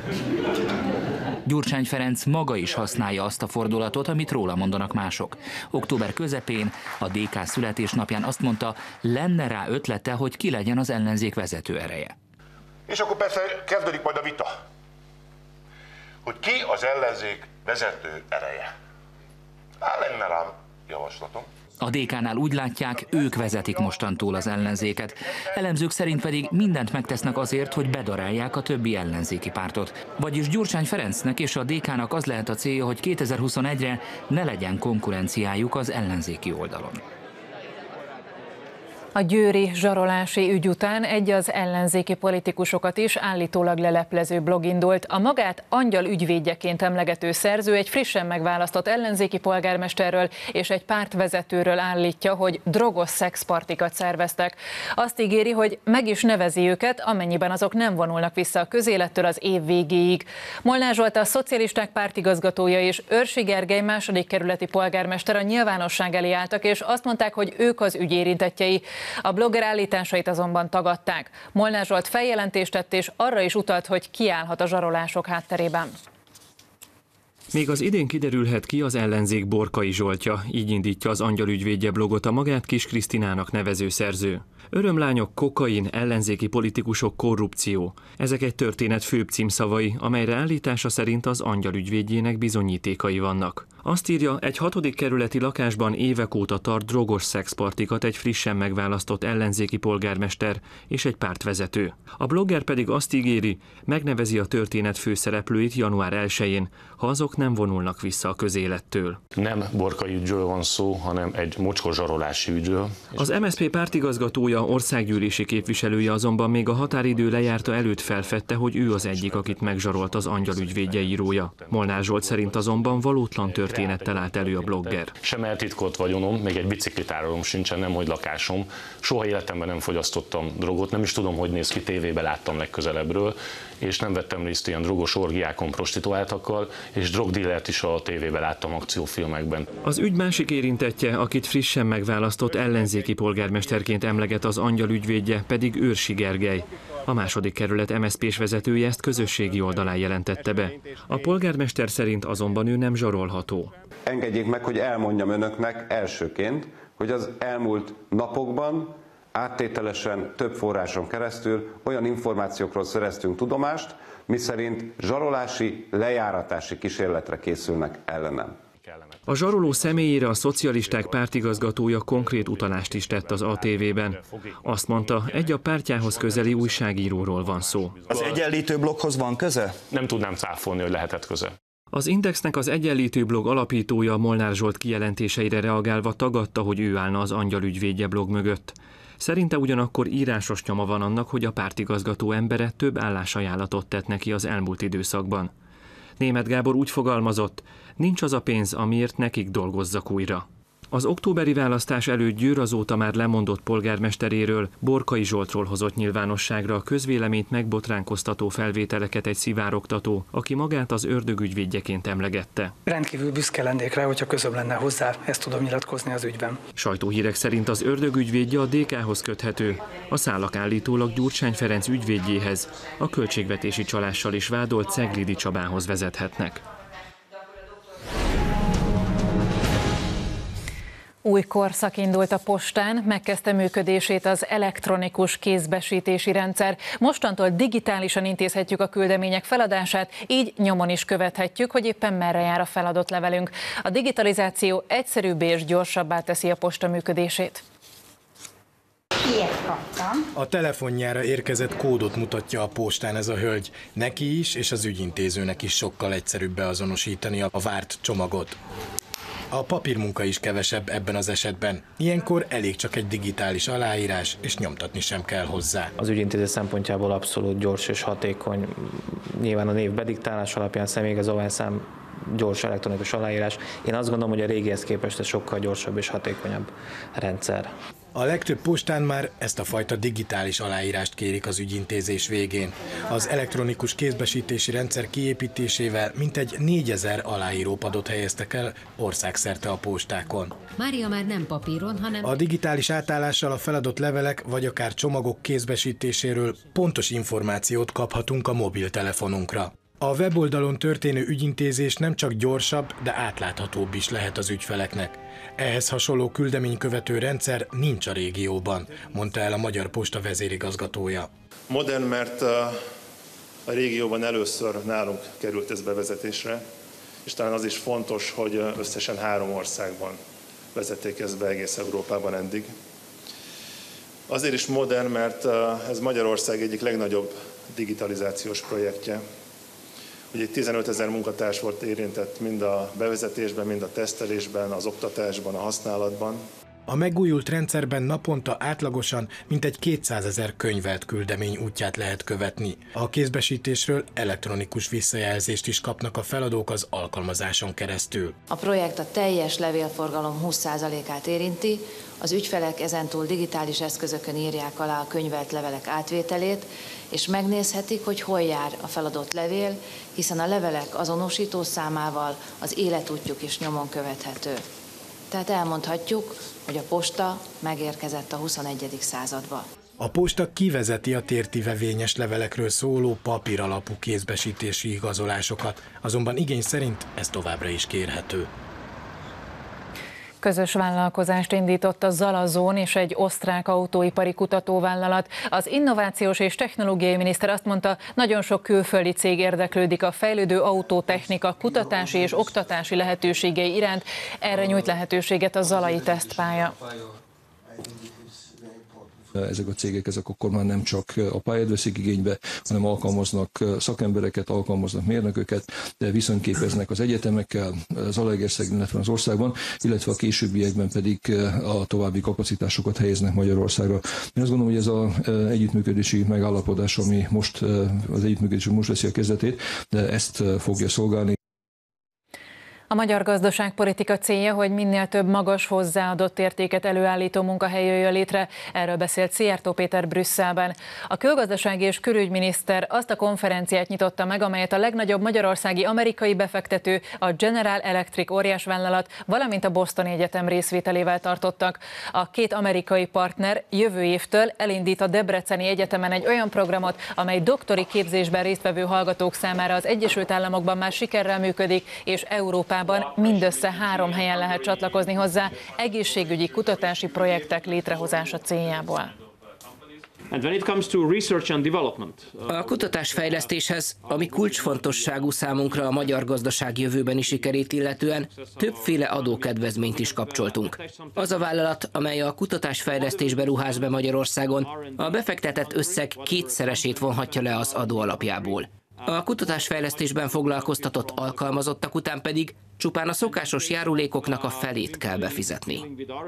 Speaker 5: Gyurcsány Ferenc maga is használja azt a fordulatot, amit róla mondanak mások. Október közepén, a dé ká születésnapján azt mondta, lenne rá ötlete, hogy ki legyen az ellenzék vezető ereje.
Speaker 24: És akkor persze kezdődik majd a vita, hogy ki az ellenzék vezető ereje. Hát lenne rám javaslatom.
Speaker 5: A dé ká-nál úgy látják, ők vezetik mostantól az ellenzéket. Elemzők szerint pedig mindent megtesznek azért, hogy bedarálják a többi ellenzéki pártot. Vagyis Gyurcsány Ferencnek és a dé ká-nak az lehet a célja, hogy kétezer-huszonegyre ne legyen konkurenciájuk az ellenzéki oldalon.
Speaker 1: A győri zsarolási ügy után egy az ellenzéki politikusokat is állítólag leleplező blog indult. A magát angyal ügyvédjeként emlegető szerző egy frissen megválasztott ellenzéki polgármesterről és egy pártvezetőről állítja, hogy drogos szexpartikat szerveztek. Azt ígéri, hogy meg is nevezi őket, amennyiben azok nem vonulnak vissza a közélettől az év végéig. Molnár Zsolt, a Szocialisták pártigazgatója és Őrsi Gergely második kerületi polgármester a nyilvánosság elé álltak, és azt mondták, hogy ők az ügy érintettjei. A blogger állításait azonban tagadták. Molnár Zsolt feljelentést tett, és arra is utalt, hogy ki állhat a zsarolások hátterében.
Speaker 4: Még az idén kiderülhet ki az ellenzék Borkai Zsoltja, így indítja az Angyal ügyvédje blogot a magát Kis Krisztinának nevező szerző. Örömlányok, kokain, ellenzéki politikusok, korrupció. Ezek egy történet főbb címszavai, amelyre állítása szerint az Angyal ügyvédjének bizonyítékai vannak. Azt írja, egy hatodik kerületi lakásban évek óta tart drogos szexpartikat egy frissen megválasztott ellenzéki polgármester és egy pártvezető. A blogger pedig azt ígéri, megnevezi a történet főszereplőit január elsején, ha azok nem vonulnak vissza a közélettől.
Speaker 3: Nem Borkai ügyről van szó, hanem egy mocskos zsarolási ügyről.
Speaker 4: Az em es zé pé pártigazgatója, országgyűlési képviselője azonban még a határidő lejárta előtt felfedte, hogy ő az egyik, akit megzsarolt az Angyal ügyvédje írója. Molnár Zsolt szerint azonban valótlan történettel állt elő a blogger.
Speaker 3: Sem eltitkolt vagyonom, még egy biciklitárorom sincsen, nemhogy lakásom. Soha életemben nem fogyasztottam drogot, nem is tudom, hogy néz ki, tévébe láttam legközelebbről, és nem vettem részt ilyen drogos orgiákon prostituáltakkal, és drogdillert is a tévébe láttam akciófilmekben.
Speaker 4: Az ügy másik érintettje, akit frissen megválasztott ellenzéki polgármesterként emleget az Angyal ügyvédje, pedig Őrsi Gergely. A második kerület em es zé pés vezetője ezt közösségi oldalán jelentette be. A polgármester szerint azonban ő nem zsarolható.
Speaker 6: Engedjék meg, hogy elmondjam önöknek elsőként, hogy az elmúlt napokban áttételesen több forráson keresztül olyan információkról szereztünk tudomást, miszerint zsarolási, lejáratási kísérletre készülnek ellenem.
Speaker 4: A zsaroló személyére a szocialisták pártigazgatója konkrét utalást is tett az á té vében. Azt mondta, egy a pártjához közeli újságíróról van szó.
Speaker 7: Az Egyenlítő bloghoz van köze?
Speaker 3: Nem tudnám cáfolni, hogy lehetett köze.
Speaker 4: Az Indexnek az Egyenlítő blog alapítója Molnár Zsolt kijelentéseire reagálva tagadta, hogy ő állna az Angyal ügyvédje blog mögött. Szerinte ugyanakkor írásos nyoma van annak, hogy a pártigazgató embere több állásajánlatot tett neki az elmúlt időszakban. Németh Gábor úgy fogalmazott, nincs az a pénz, amiért nekik dolgozzak újra. Az októberi választás előtt Győr azóta már lemondott polgármesteréről, Borkai Zsoltról hozott nyilvánosságra a közvéleményt megbotránkoztató felvételeket egy szivárogtató, aki magát az ördögügyvédjeként emlegette.
Speaker 9: Rendkívül büszke lennék rá, hogyha közöm lenne hozzá, ezt tudom nyilatkozni az ügyben.
Speaker 4: Sajtóhírek szerint az ördögügyvédje a dé ká-hoz köthető, a szálak állítólag Gyurcsány Ferenc ügyvédjéhez, a költségvetési csalással is vádolt Ceglidi Csabához vezethetnek.
Speaker 1: Új korszak indult a postán, megkezdte működését az elektronikus kézbesítési rendszer. Mostantól digitálisan intézhetjük a küldemények feladását, így nyomon is követhetjük, hogy éppen merre jár a feladott levelünk. A digitalizáció egyszerűbbé és gyorsabbá teszi a posta működését.
Speaker 25: Ilyet kaptam. A telefonjára érkezett kódot mutatja a postán ez a hölgy. Neki is és az ügyintézőnek is sokkal egyszerűbb beazonosítani a várt csomagot. A papírmunka is kevesebb ebben az esetben. Ilyenkor elég csak egy digitális aláírás, és nyomtatni sem kell hozzá.
Speaker 26: Az ügyintéző szempontjából abszolút gyors és hatékony. Nyilván a név bediktálás alapján személyigazolványszám, gyors elektronikus aláírás. Én azt gondolom, hogy a régihez képest ez sokkal gyorsabb és hatékonyabb rendszer.
Speaker 25: A legtöbb postán már ezt a fajta digitális aláírást kérik az ügyintézés végén. Az elektronikus kézbesítési rendszer kiépítésével mintegy négyezer aláírópadot helyeztek el országszerte a postákon.
Speaker 27: Mária már nem papíron, hanem...
Speaker 25: A digitális átállással a feladott levelek vagy akár csomagok kézbesítéséről pontos információt kaphatunk a mobiltelefonunkra. A weboldalon történő ügyintézés nem csak gyorsabb, de átláthatóbb is lehet az ügyfeleknek. Ehhez hasonló küldeménykövető rendszer nincs a régióban, mondta el a Magyar Posta vezérigazgatója.
Speaker 28: Modern, mert a régióban először nálunk került ez bevezetésre, és talán az is fontos, hogy összesen három országban vezették ezt be egész Európában eddig. Azért is modern, mert ez Magyarország egyik legnagyobb digitalizációs projektje. Ugye tizenötezer munkatárs volt érintett mind a bevezetésben, mind a tesztelésben, az oktatásban, a használatban. A megújult rendszerben naponta átlagosan mintegy kétszázezer könyvelt küldemény útját lehet követni. A kézbesítésről elektronikus visszajelzést is kapnak a feladók az alkalmazáson keresztül.
Speaker 27: A projekt a teljes levélforgalom húsz százalékát érinti, az ügyfelek ezentúl digitális eszközökön írják alá a könyvelt levelek átvételét, és megnézhetik, hogy hol jár a feladott levél, hiszen a levelek azonosító számával az életútjuk is nyomon követhető. Tehát elmondhatjuk, hogy a posta megérkezett a huszonegyedik századba.
Speaker 25: A posta kivezeti a tértivevényes levelekről szóló papír alapú kézbesítési igazolásokat, azonban igény szerint ez továbbra is kérhető.
Speaker 1: Közös vállalkozást indított a Zalazón és egy osztrák autóipari kutatóvállalat. Az innovációs és technológiai miniszter azt mondta, nagyon sok külföldi cég érdeklődik a fejlődő autótechnika kutatási és oktatási lehetőségei iránt. Erre nyújt lehetőséget a zalai tesztpálya.
Speaker 8: Ezek a cégek ezek akkor már nem csak a pályát veszik igénybe, hanem alkalmaznak szakembereket, alkalmaznak mérnököket, de viszonyképeznek az egyetemekkel, Zalaegerszegen, illetve az országban, illetve a későbbiekben pedig a további kapacitásokat helyeznek Magyarországra. Én azt gondolom, hogy ez az együttműködési megállapodás, ami most az együttműködés most veszi a kezdetét, de ezt fogja szolgálni.
Speaker 1: A magyar gazdaságpolitika célja, hogy minél több magas hozzáadott értéket előállító munkahely jöjjön létre. Erről beszélt Szijjártó Péter Brüsszelben. A külgazdasági és külügyminiszter azt a konferenciát nyitotta meg, amelyet a legnagyobb magyarországi amerikai befektető, a General Electric óriásvállalat, valamint a Bostoni Egyetem részvételével tartottak. A két amerikai partner jövő évtől elindít a Debreceni Egyetemen egy olyan programot, amely doktori képzésben résztvevő hallgatók számára az Egyesült Államokban már sikerrel működik, és Európában mindössze három helyen lehet csatlakozni hozzá egészségügyi kutatási projektek létrehozása céljából.
Speaker 10: A kutatásfejlesztéshez, ami kulcsfontosságú számunkra a magyar gazdaság jövőbeni sikerét illetően, többféle adókedvezményt is kapcsoltunk. Az a vállalat, amely a kutatásfejlesztésbe ruház be Magyarországon, a befektetett összeg kétszeresét vonhatja le az adó alapjából. A kutatásfejlesztésben foglalkoztatott alkalmazottak után pedig csupán a szokásos járulékoknak a felét kell befizetni.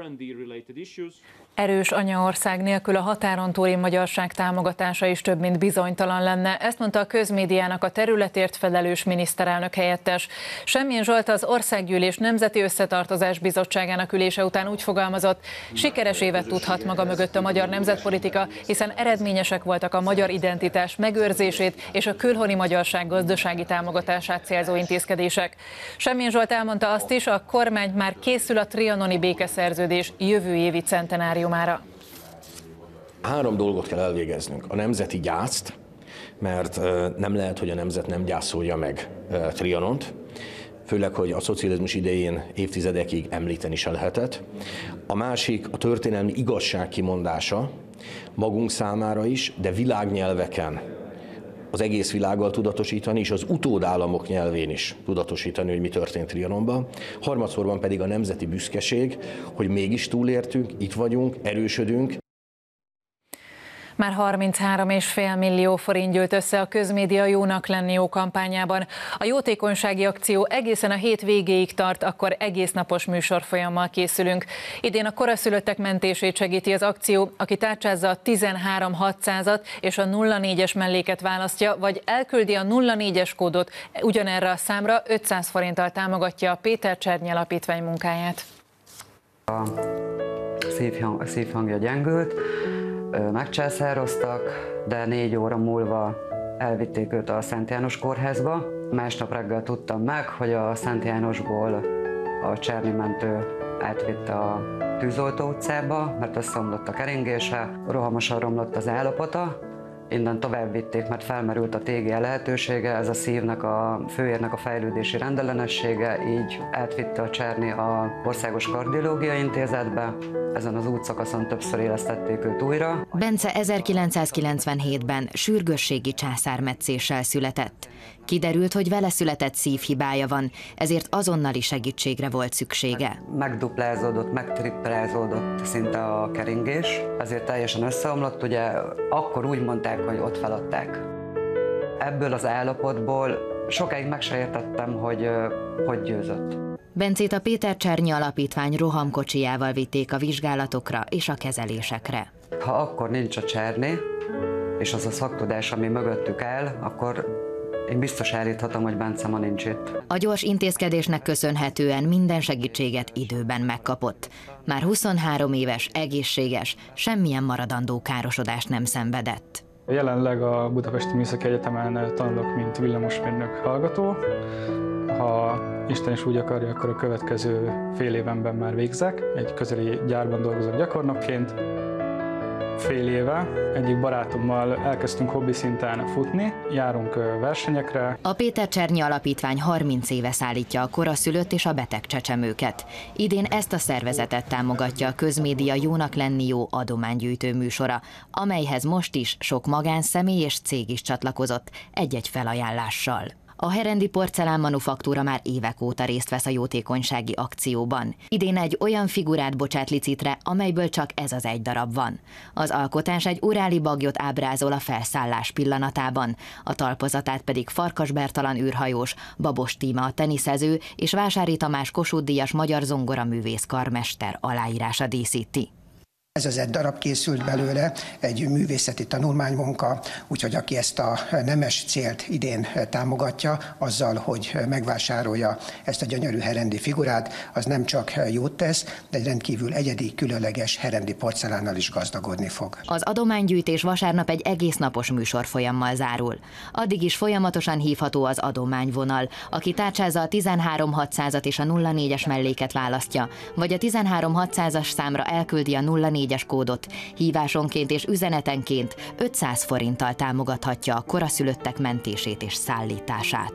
Speaker 1: Erős anyaország nélkül a határon túli magyarság támogatása is több mint bizonytalan lenne. Ezt mondta a közmédiának a területért felelős miniszterelnök helyettes. Semmilyen Zsolt az Országgyűlés Nemzeti Összetartozás Bizottságának ülése után úgy fogalmazott, sikeres évet tudhat maga mögött a magyar nemzetpolitika, hiszen eredményesek voltak a magyar identitás megőrzését és a külhoni magyarság gazdasági támogatását célzó intézkedések. Semmilyen Zsolt elmondta azt is, a kormány már készül a trianoni békeszerződés jövő évi centenáriumára.
Speaker 11: Három dolgot kell elvégeznünk. A nemzeti gyászt, mert nem lehet, hogy a nemzet nem gyászolja meg Trianont, főleg, hogy a szocializmus idején évtizedekig említeni se lehetett. A másik a történelmi igazság kimondása magunk számára is, de világnyelveken az egész világgal tudatosítani, és az utódállamok nyelvén is tudatosítani, hogy mi történt Trianonban. Harmadszorban pedig a nemzeti büszkeség, hogy mégis túlértünk, itt vagyunk, erősödünk.
Speaker 1: Már harminchárom egész öt millió forint gyűlt össze a közmédia Jónak lenni jó kampányában. A jótékonysági akció egészen a hét végéig tart, akkor egész napos műsorfolyammal készülünk. Idén a koraszülöttek mentését segíti az akció, aki tárcsázza a tizenhárom hatszázat és a nulla négyes melléket választja, vagy elküldi a nulla négyes kódot. Ugyanerre a számra ötszáz forinttal támogatja a Péter Csernyi Alapítvány munkáját.
Speaker 12: A szívhang, a szívhangja gyengült, megcsászároztak, de négy óra múlva elvitték őt a Szent János kórházba. Másnap reggel tudtam meg, hogy a Szent Jánosból a Csernyi mentő átvitte a Tűzoltó utcába, mert összeomlott a keringése, rohamosan romlott az állapota. Innen tovább vitték, mert felmerült a té gé lehetősége, ez a szívnek, a főérnek a fejlődési rendellenessége, így átvitte a Csernyi a Országos Kardiológiai Intézetbe. Ezen az útszakaszon többször élesztették őt újra.
Speaker 13: Bence ezerkilencszázkilencvenhétben sürgősségi császármetszéssel született. Kiderült, hogy vele született szívhibája van, ezért azonnali segítségre volt szüksége.
Speaker 12: Megduplázódott, megtriplázódott szinte a keringés, ezért teljesen összeomlott, ugye akkor úgy mondták, hogy ott feladták. Ebből az állapotból sokáig meg se értettem, hogy hogy győzött.
Speaker 13: Bencét a Péter Csernyi Alapítvány rohamkocsijával vitték a vizsgálatokra és a kezelésekre.
Speaker 12: Ha akkor nincs a Csernyi, és az a szaktudás, ami mögöttük áll, akkor én biztos állíthatom, hogy Bence ma nincs itt.
Speaker 13: A gyors intézkedésnek köszönhetően minden segítséget időben megkapott. Már huszonhárom éves, egészséges, semmilyen maradandó károsodást nem szenvedett.
Speaker 9: Jelenleg a Budapesti Műszaki Egyetemen tanulok, mint villamosmérnök hallgató. Ha Isten is úgy akarja, akkor a következő fél évenben már végzek. Egy közeli gyárban dolgozok gyakornokként. fél éve egyik barátommal elkezdtünk hobbi szinten futni, járunk versenyekre.
Speaker 13: A Péter Csernyi Alapítvány harminc éve szállítja a koraszülött és a beteg csecsemőket. Idén ezt a szervezetet támogatja a Közmédia Jónak lenni jó adománygyűjtő műsora, amelyhez most is sok magánszemély és cég is csatlakozott egy-egy felajánlással. A Herendi Porcelán Manufaktúra már évek óta részt vesz a jótékonysági akcióban. Idén egy olyan figurát bocsát licitre, amelyből csak ez az egy darab van. Az alkotás egy uráli baglyot ábrázol a felszállás pillanatában, a talpozatát pedig Farkas Bertalan űrhajós, Babos Tíme a teniszező és Vásári Tamás Kossuth-díjas magyar zongoraművész karmester aláírása díszíti.
Speaker 14: Ez az egy darab készült belőle, egy művészeti tanulmánymunka, úgyhogy aki ezt a nemes célt idén támogatja, azzal, hogy megvásárolja ezt a gyönyörű herendi figurát, az nem csak jót tesz, de egy rendkívül egyedi, különleges herendi porcelánnal is gazdagodni fog.
Speaker 13: Az adománygyűjtés vasárnap egy egész napos műsorfolyammal zárul. Addig is folyamatosan hívható az adományvonal, aki tárcsázza a tizenhárom hatszázat és a nulla négyes melléket választja, vagy a tizenhárom hatszázas számra elküldi a nulla négyes kódot, hívásonként és üzenetenként ötszáz forinttal támogathatja a koraszülöttek mentését és szállítását.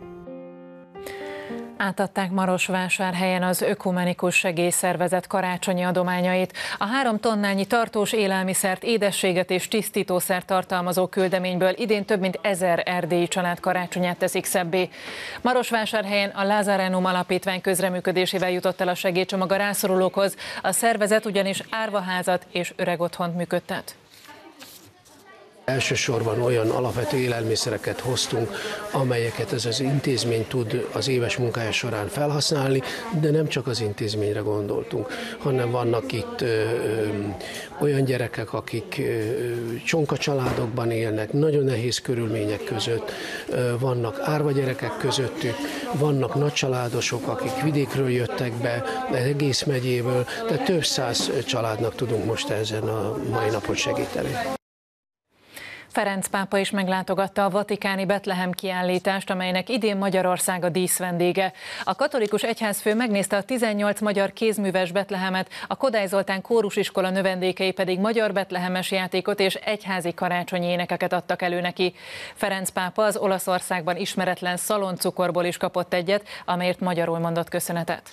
Speaker 1: Átadták Marosvásárhelyen az Ökumenikus Segélyszervezet karácsonyi adományait. A három tonnányi tartós élelmiszert, édességet és tisztítószert tartalmazó küldeményből idén több mint ezer erdélyi család karácsonyát teszik szebbé. Marosvásárhelyen a Lázarenum Alapítvány közreműködésével jutott el a segélycsomag a rászorulókhoz. A szervezet ugyanis árvaházat és öregotthont működtet.
Speaker 15: Elsősorban olyan alapvető élelmiszereket hoztunk, amelyeket ez az intézmény tud az éves munkája során felhasználni, de nem csak az intézményre gondoltunk, hanem vannak itt ö, ö, olyan gyerekek, akik ö, csonka családokban élnek, nagyon nehéz körülmények között, ö, vannak árva gyerekek közöttük, vannak nagycsaládosok, akik vidékről jöttek be, egész megyéből, de több száz családnak tudunk most ezen a mai napon segíteni.
Speaker 1: Ferenc pápa is meglátogatta a vatikáni Betlehem kiállítást, amelynek idén Magyarország a díszvendége. A katolikus egyházfő megnézte a tizennyolc magyar kézműves Betlehemet, a Kodály Zoltán kórusiskola növendékei pedig magyar betlehemes játékot és egyházi karácsonyi énekeket adtak elő neki. Ferenc pápa az Olaszországban ismeretlen szaloncukorból is kapott egyet, amelyért magyarul mondott köszönetet.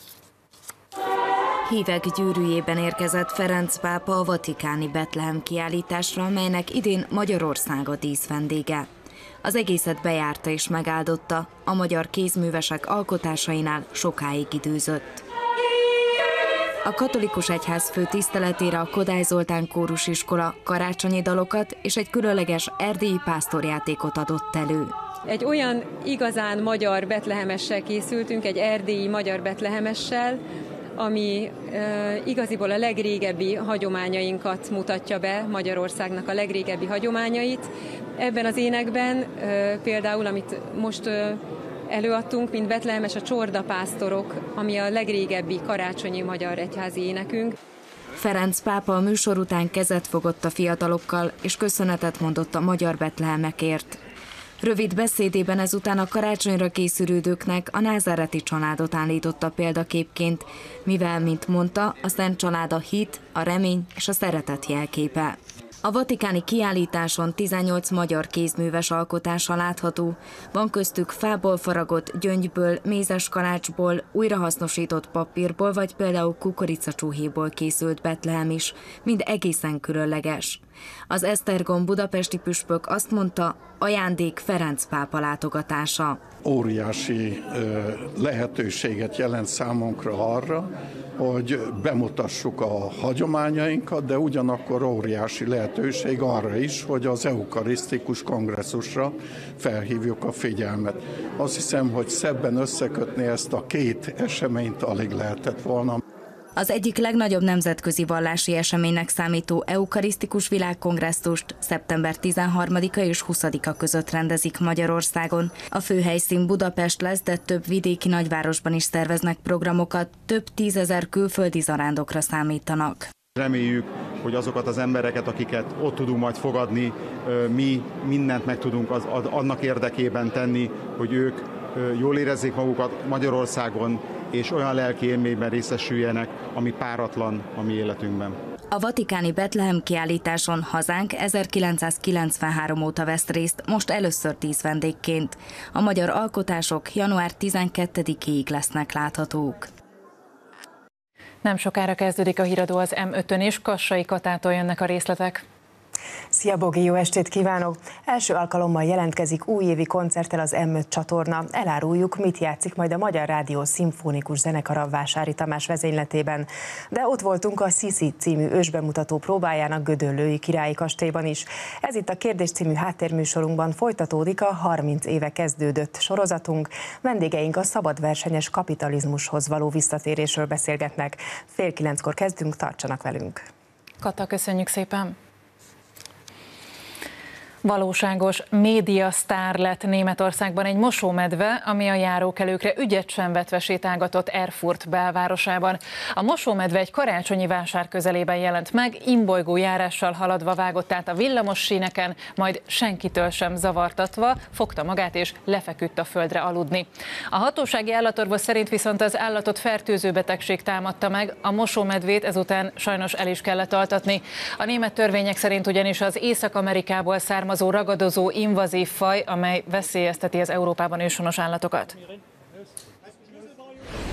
Speaker 16: Hívek gyűrűjében érkezett Ferenc pápa a vatikáni Betlehem kiállításra, amelynek idén Magyarország a díszvendége. Az egészet bejárta és megáldotta, a magyar kézművesek alkotásainál sokáig időzött. A katolikus egyházfő tiszteletére a Kodály Zoltán kórusiskola karácsonyi dalokat és egy különleges erdélyi pásztorjátékot adott elő.
Speaker 17: Egy olyan igazán magyar betlehemessel készültünk, egy erdélyi magyar betlehemessel, ami e, igaziból a legrégebbi hagyományainkat mutatja be, Magyarországnak a legrégebbi hagyományait. Ebben az énekben e, például, amit most e, előadtunk, mint betlehemes a csordapásztorok, ami a legrégebbi karácsonyi magyar egyházi énekünk.
Speaker 16: Ferenc pápa a műsor után kezet fogott a fiatalokkal, és köszönetet mondott a magyar betlehemekért. Rövid beszédében ezután a karácsonyra készülődőknek a názáreti családot állította példaképként, mivel, mint mondta, a Szent Család a hit, a remény és a szeretet jelképe. A vatikáni kiállításon tizennyolc magyar kézműves alkotása látható, van köztük fából faragott gyöngyből, mézes kalácsból, újrahasznosított papírból vagy például kukoricacsúhéból készült Betlehem is, mind egészen különleges. Az Esztergom budapesti püspök azt mondta, ajándék Ferenc pápa látogatása.
Speaker 18: Óriási lehetőséget jelent számunkra arra, hogy bemutassuk a hagyományainkat, de ugyanakkor óriási lehetőség arra is, hogy az eukarisztikus kongresszusra felhívjuk a figyelmet. Azt hiszem, hogy szebben összekötni ezt a két eseményt alig lehetett volna.
Speaker 16: Az egyik legnagyobb nemzetközi vallási eseménynek számító eukarisztikus világkongresszust szeptember tizenharmadika és huszadika között rendezik Magyarországon. A főhelyszín Budapest lesz, de több vidéki nagyvárosban is szerveznek programokat, több tízezer külföldi zarándokra számítanak.
Speaker 19: Reméljük, hogy azokat az embereket, akiket ott tudunk majd fogadni, mi mindent meg tudunk az, annak érdekében tenni, hogy ők jól érezzék magukat Magyarországon, és olyan lelki élményben részesüljenek, ami páratlan a mi életünkben.
Speaker 16: A vatikáni Betlehem kiállításon hazánk ezerkilencszázkilencvenhárom óta vesz részt, most először tíz vendégként. A magyar alkotások január tizenkettedikéig lesznek láthatók.
Speaker 1: Nem sokára kezdődik a híradó az M ötön, és Kassai Katától jönnek a részletek.
Speaker 2: Szia Bogi, jó estét kívánok! Első alkalommal jelentkezik újévi koncerttel az M öt csatorna. Eláruljuk, mit játszik majd a Magyar Rádió szimfonikus zenekara Vásári Tamás vezényletében. De ott voltunk a Sisi című ősbemutató próbájának Gödöllői Királyi Kastélyban is. Ez itt a Kérdés című háttérműsorunkban folytatódik a harminc éve kezdődött sorozatunk. Vendégeink a szabadversenyes kapitalizmushoz való visszatérésről beszélgetnek. Fél kilenckor kezdünk, tartsanak velünk!
Speaker 1: Kata, köszönjük szépen! Valóságos médiasztár lett Németországban egy mosómedve, ami a járókelőkre ügyet sem vetve sétálgatott Erfurt belvárosában. A mosómedve egy karácsonyi vásár közelében jelent meg, imbolygó járással haladva vágott át a villamos síneken, majd senkitől sem zavartatva fogta magát és lefeküdt a földre aludni. A hatósági állatorvos szerint viszont az állatot fertőző betegség támadta meg, a mosómedvét ezután sajnos el is kellett altatni. A német törvények szerint ugyanis az Észak-Amerikából származó ragadozó invazív faj, amely veszélyezteti az Európában őshonos állatokat.